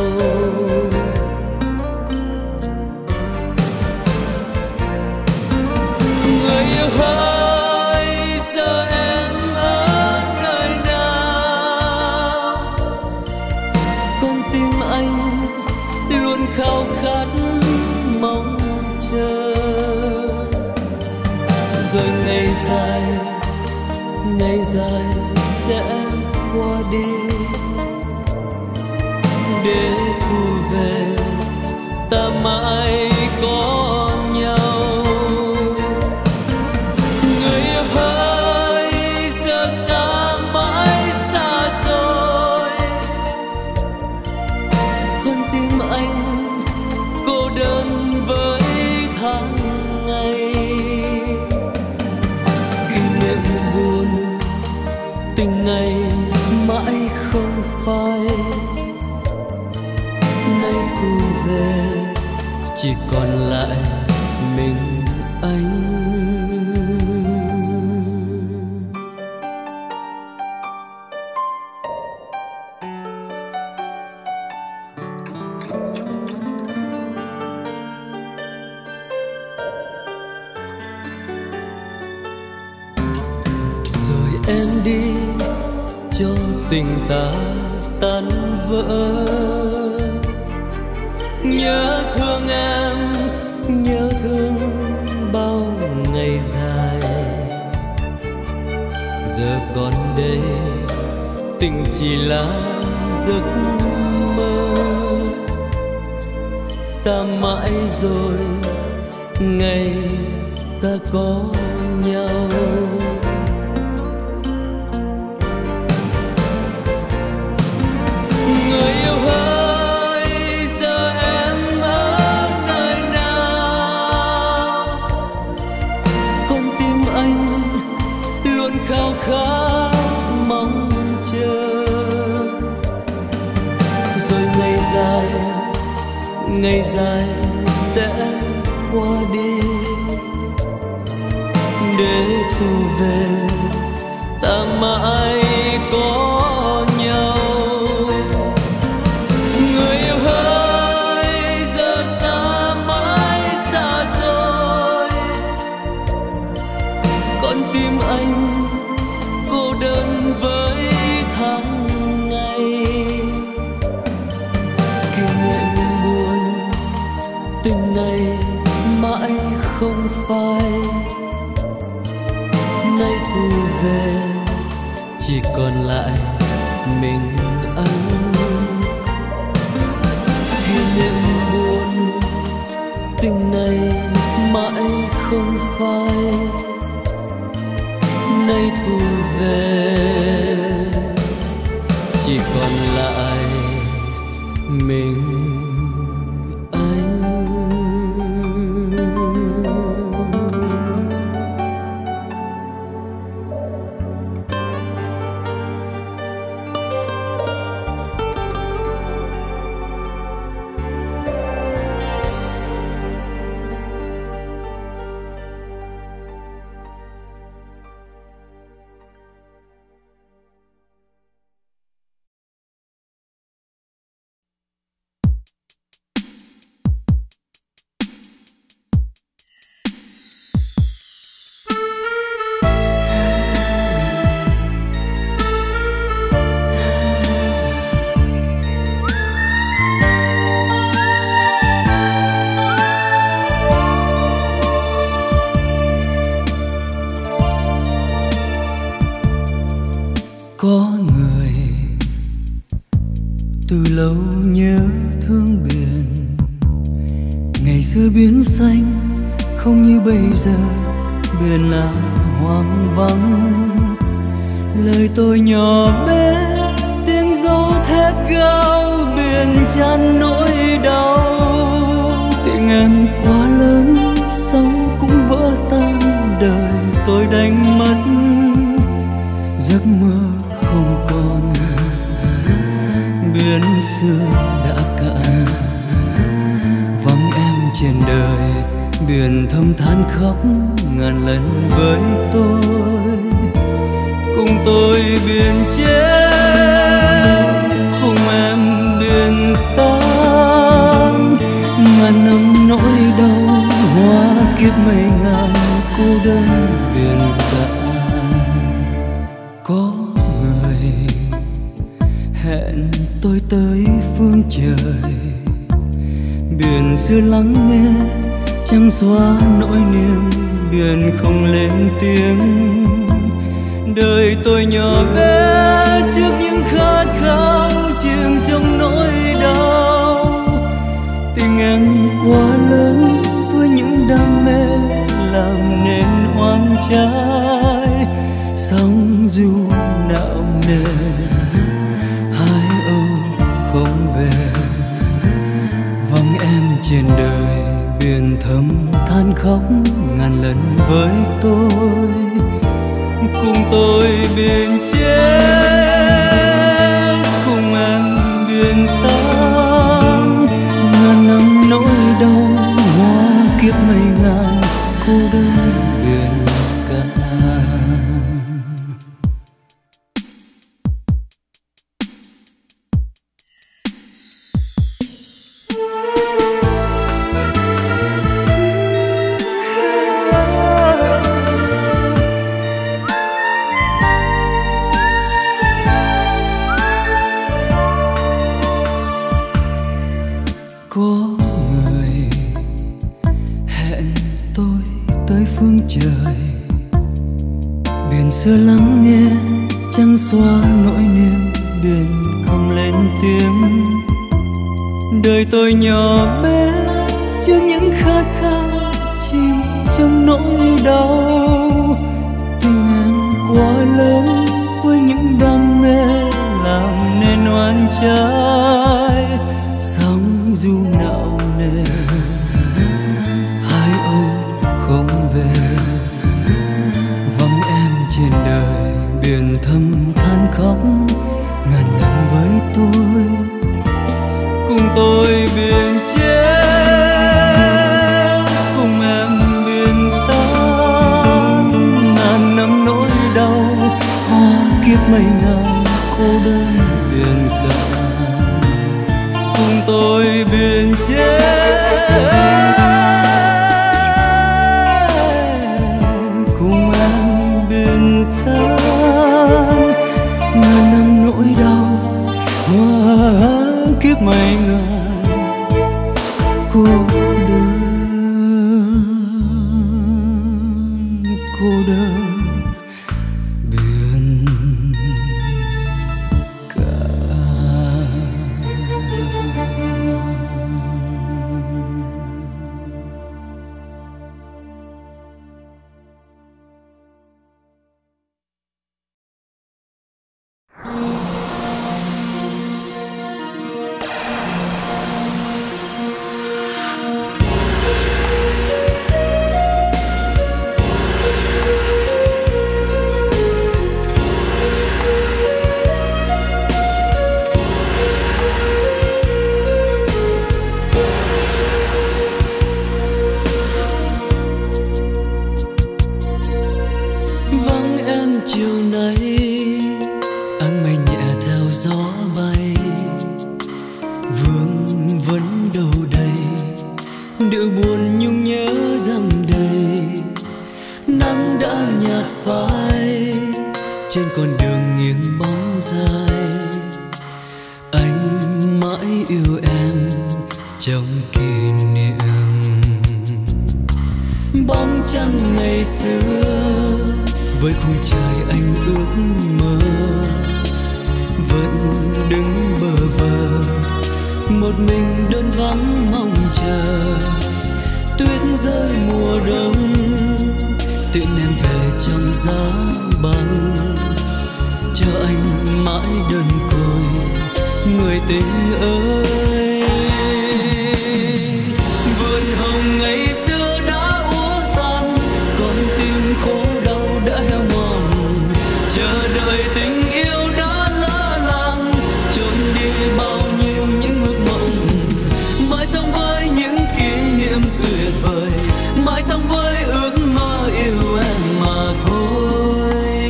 Người yêu ơi, giờ em ở nơi nào? Con tim anh luôn khao khát mong chờ. Rồi ngày dài sẽ qua đi, để thu về ta mãi có nhau. Người yêu ơi, giờ xa mãi xa rồi. Con tim anh cô đơn với tháng ngày. Kỷ niệm buồn tình này mãi không phai. Nay thu về chỉ còn lại mình anh. Rồi em đi cho tình ta tan vỡ, nhớ thương em, nhớ thương bao ngày dài. Giờ còn đây tình chỉ là giấc mơ, xa mãi rồi ngày ta có nhau. Người yêu ơi, giờ em ở nơi nào? Con tim anh luôn khao khát mong chờ. Rồi ngày dài sẽ qua đi, để thu về ta mãi có nhau. Người yêu ơi, giờ xa mãi xa rồi, con tim anh cô đơn với tháng ngày. Kỷ niệm buồn tình này mãi không phai, nay thu về chỉ còn lại mình anh. Kỷ niệm buồn tình này mãi không phai, nay thu về chỉ còn lại mình anh. Có người từ lâu nhớ thương biển, ngày xưa biển xanh không như bây giờ, biển là hoang vắng. Lời tôi nhỏ bé tiếng gió thét gào, biển tràn nỗi đau. Tình em quá lớn sóng cũng vỡ tan, đời tôi đánh mất giấc mơ không còn. Biển xưa đã cạn vắng em trên đời, biển thâm than khóc ngàn lần với tôi. Cùng tôi biển chết, cùng em biển tan. Ngàn năm nỗi đau hóa kiếp mây ngàn cô đơn biển cả. Có người hẹn tôi tới phương trời, biển xưa lắng nghe chẳng xóa nỗi niềm, biển không lên tiếng. Đời tôi nhỏ bé trước những khát khao chìm trong nỗi đau. Tình em quá lớn với những đam mê làm nên oan trái. Sóng du nạo nề hai âu không về, vắng em trên đời biển thầm than khóc ngàn lần với tôi. Cùng tôi biển chết, cùng em biển tan. Ngàn năm nỗi đau xóa nỗi niềm biển không lên tiếng. Đời tôi nhỏ bé trước những khát khao chìm trong nỗi đau. Tình em quá lớn với những đam mê làm nên oan trái. Sóng du nạo nề hai âu không về. Vắng em trên đời biển thâm than khóc ngàn lần với tôi. Cùng tôi biển chết, cùng em biển tan. Ngàn năm nỗi đau hoa kiếp mây ngàn cô đơn biển cả. Cùng tôi biển chết, cùng em biển tan. Ngàn năm nỗi đau hoa kiếp mây ngàn cô đơn, cô đơn biển cả. Chiều nay áng mây nhẹ theo gió bay, vương vấn đâu đây điệu buồn nhung nhớ rằng đây. Nắng đã nhạt phai trên con đường nghiêng bóng dài. Anh mãi yêu em trong kỷ niệm. Bóng trăng ngày xưa với khung trời anh ước mơ, vẫn đứng bơ vơ một mình đơn vắng mong chờ. Tuyết rơi mùa đông tiễn em về trong giá băng, cho anh mãi đơn côi người tình ơi. Vườn hồng ngày xưa đã úa tàn, con tim khô đau đã heo mòn. Chờ đợi tình yêu đã lỡ làng, trốn đi bao nhiêu những ước mộng. Mãi sống với những kỷ niệm tuyệt vời, mãi sống với ước mơ yêu em mà thôi.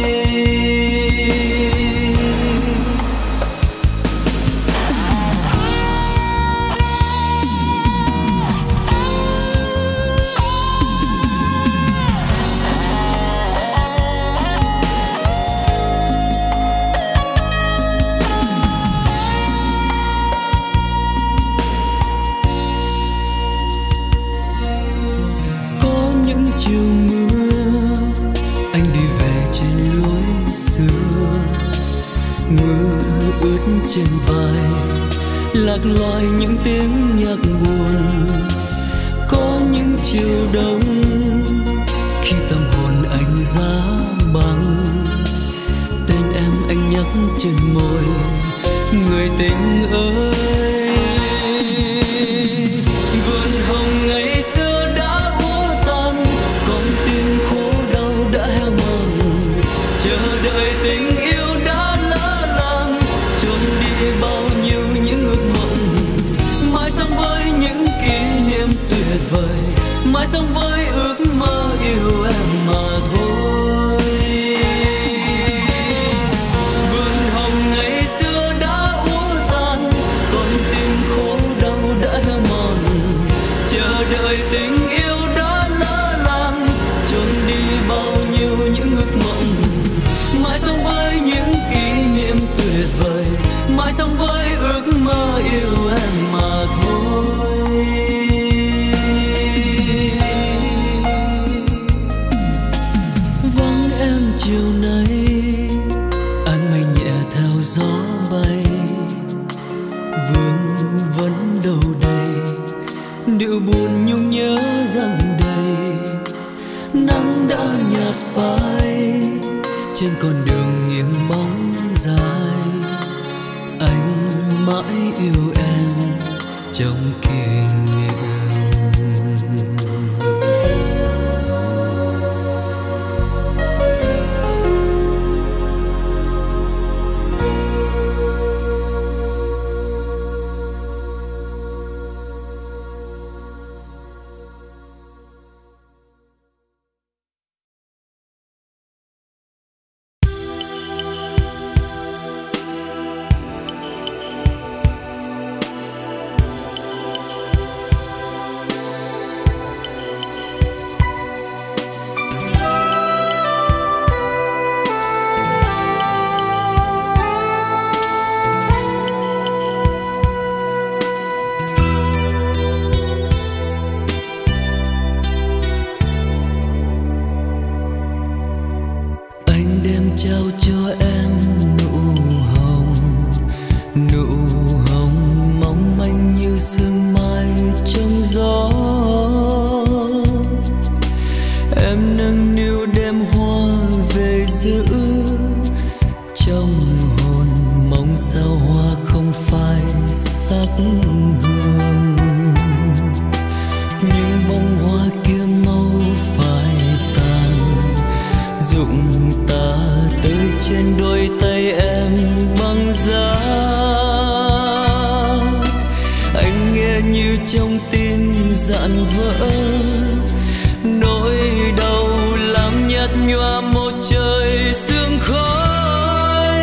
Chiều mưa anh đi về trên lối xưa, mưa ướt trên vai lạc loài những tiếng nhạc buồn. Có những chiều đông khi tâm hồn anh giá băng, tên em anh nhắc trên môi người tình ơi. Vườn hồng ngày xưa đã úa tàn, con tim khô đau đã heo mòn. Chờ đợi tình yêu đã lỡ làng, trốn đi bao nhiêu những ước mộng. Mãi sống với những kỷ niệm tuyệt vời, mãi sống với ước mơ yêu em mà thôi. Vườn hồng ngày xưa đã úa tàn, con gió bay, vương vấn đâu đây, điệu buồn nhung nhớ dòng đầy. Nắng đã nhạt phai trên con đường nghiêng bóng dài, anh mãi yêu em trong kỷ niệm. Trao cho em nụ hồng mong manh như sương mai trong gió. Em nâng niu đem hoa về giữ trong hồn, mong sao hoa không phai sắc hương. Nhưng bông hoa kia mau phai tàn, rụng ta tới trên đôi tay em băng giá. Anh nghe như trong tim dạn vỡ, nỗi đau làm nhạt nhòa một trời sương khói.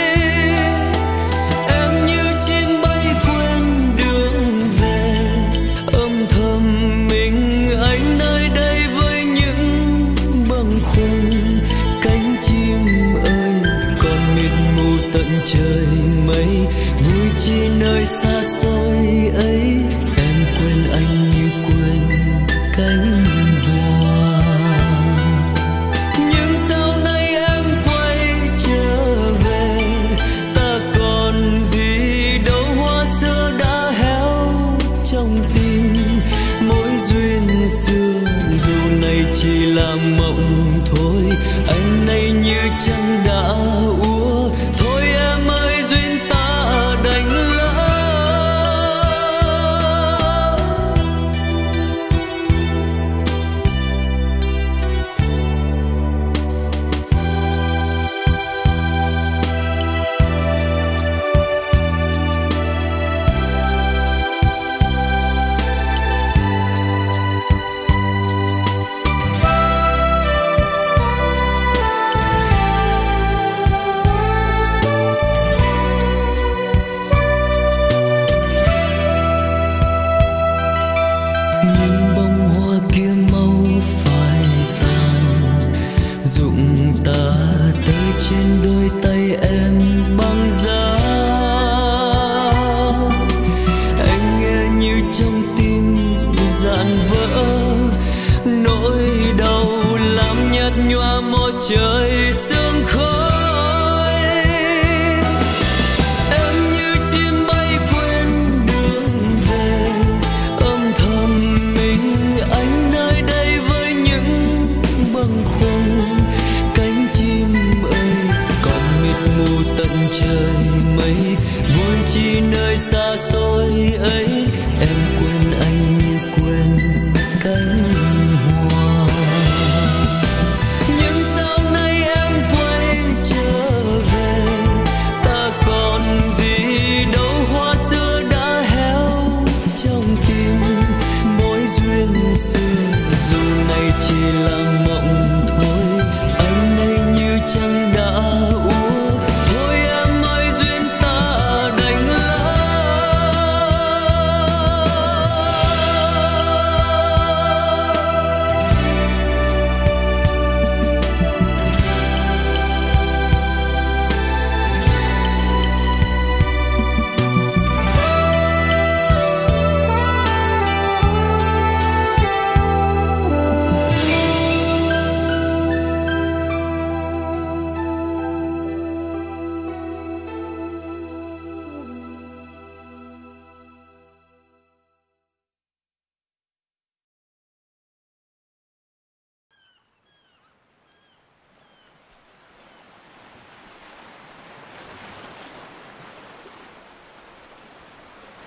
Em như chim bay quên đường về, âm thầm mình anh nơi đây với những bâng khuâng. Cánh chim ơi còn mịt mù tận trời mây, vui chi nơi xa xôi ấy. Em quên anh như quên cánh hoa. Nhưng sau này em quay trở về, ta còn gì đâu, hoa xưa đã héo trong tim. Mối duyên xưa dù này chỉ là mộng thôi, anh nay như trăng đã úa. Thôi em ơi duyên ta đành lỡ. Nhưng bông hoa kia mau phai tàn, rụng ta tới trên đôi tay em băng giá. Anh nghe như trong tim dạn vỡ, nỗi đau làm nhạt nhòa một trời sương khói. Em như chim bay quên đường về, âm thầm mình anh nơi đây với những bâng khuâng. Cánh chim ơi còn mịt mù tận trời mây, vui chi nơi xa xôi ấy. Em quên anh như quên cánh hoa. Nhưng sau này em quay trở về, ta còn gì đâu, hoa xưa đã héo trong tim. Mối duyên xưa dù này chỉ là mộng thôi, anh nay như trăng đã úa. Thôi em ơi duyên ta đành lỡ.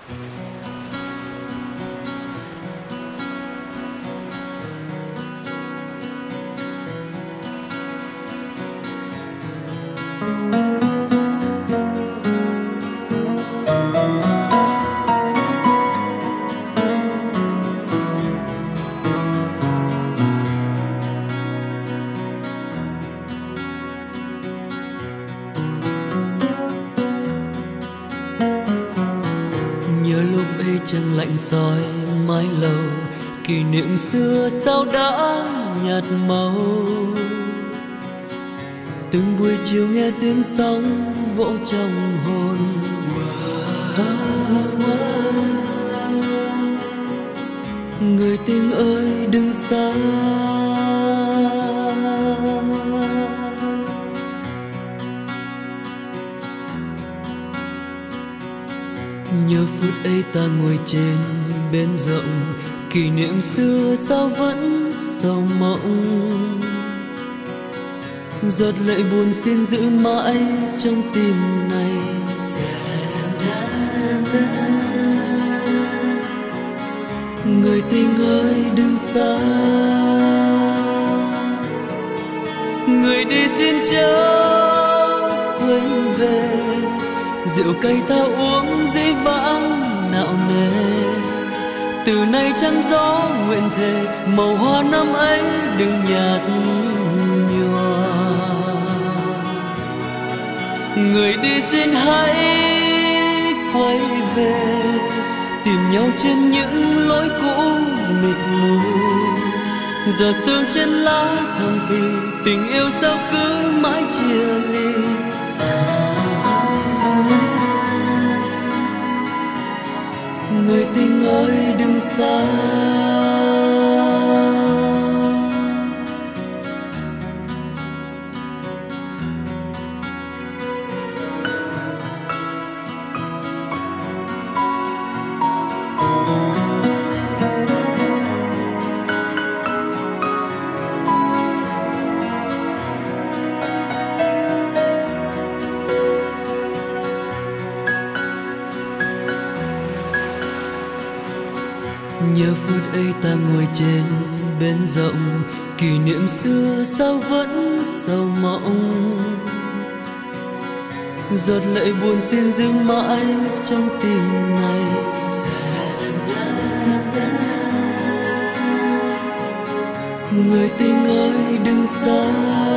Trăng lạnh soi mái lầu, kỷ niệm xưa sao đã nhạt màu. Từng buổi chiều nghe tiếng sóng vỗ trong hồn. Người tình ơi đừng xa, nhớ phút ấy ta ngồi trên bến rộng, kỷ niệm xưa sao vẫn sầu mộng. Giọt lệ buồn xin giữ mãi trong tim này. Người tình ơi đừng xa, người đi xin chớ quên về. Rượu cay ta uống dĩ vãng nạo nề, từ nay trăng gió nguyện thề màu hoa năm ấy đừng nhạt nhòa. Người đi xin hãy quay về, tìm nhau trên những lối cũ mịt mù. Giờ sương trên lá thầm thì tình yêu sao cứ mãi chia ly. Người tình ơi đừng xa, nhớ phút ấy ta ngồi trên bến rộng, kỷ niệm xưa sao vẫn sầu mộng. Giọt lệ buồn xin giữ mãi trong tim này. Người tình ơi đừng xa,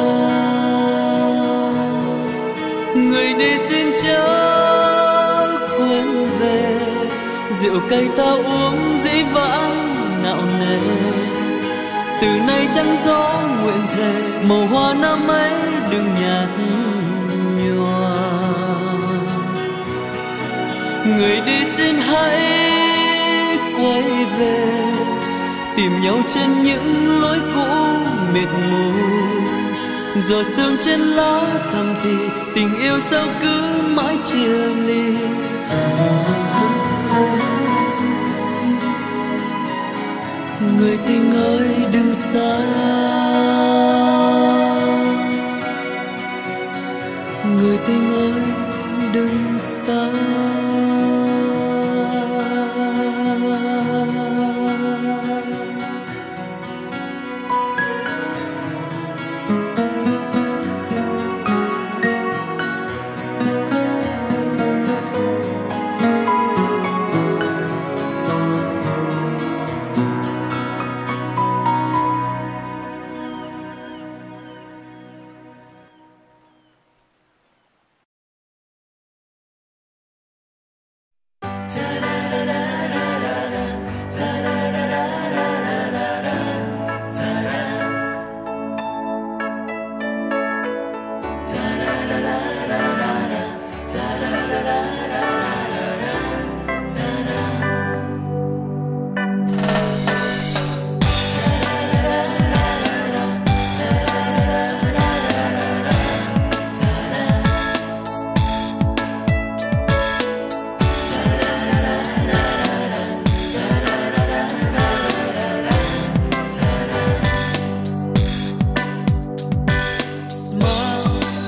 người đi xin chớ quên về. Rượu cay ta uống dĩ vãng nạo nề, từ nay trăng gió nguyện thề màu hoa năm ấy đừng nhạt nhòa. Người đi xin hãy quay về, tìm nhau trên những lối cũ mịt mù. Giọt sương trên lá thầm thì tình yêu sao cứ mãi chia ly. Người tình ơi đừng xa, người tình ơi đừng xa.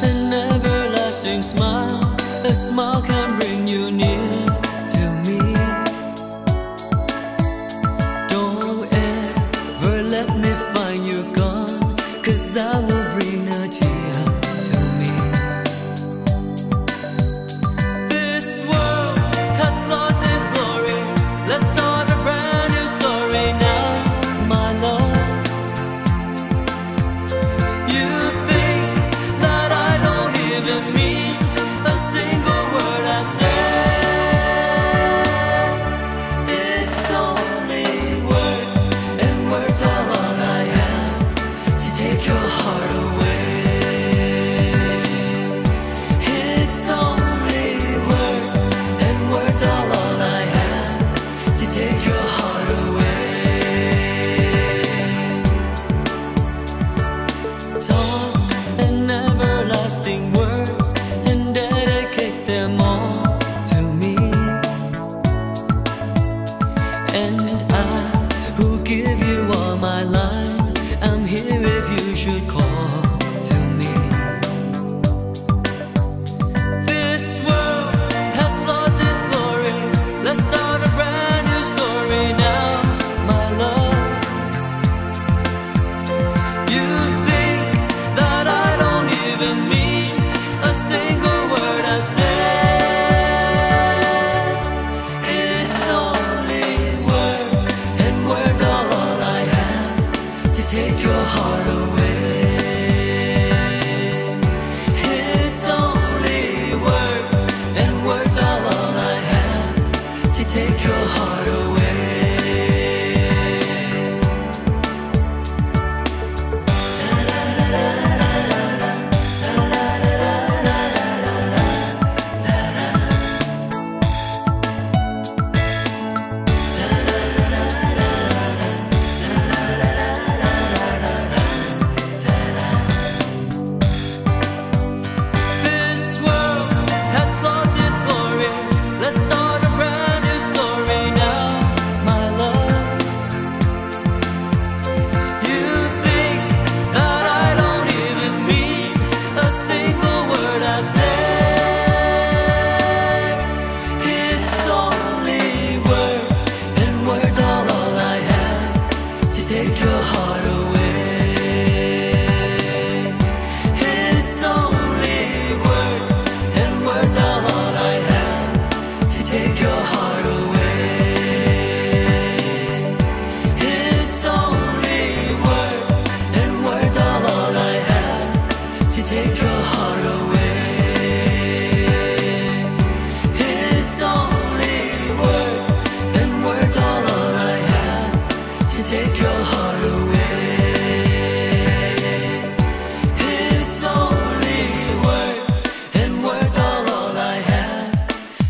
Smile, a smile can bring you near to me.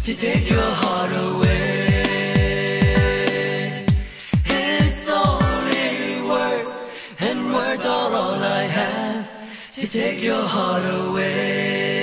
to take your heart away. It's only words, and words are all I have to take your heart away.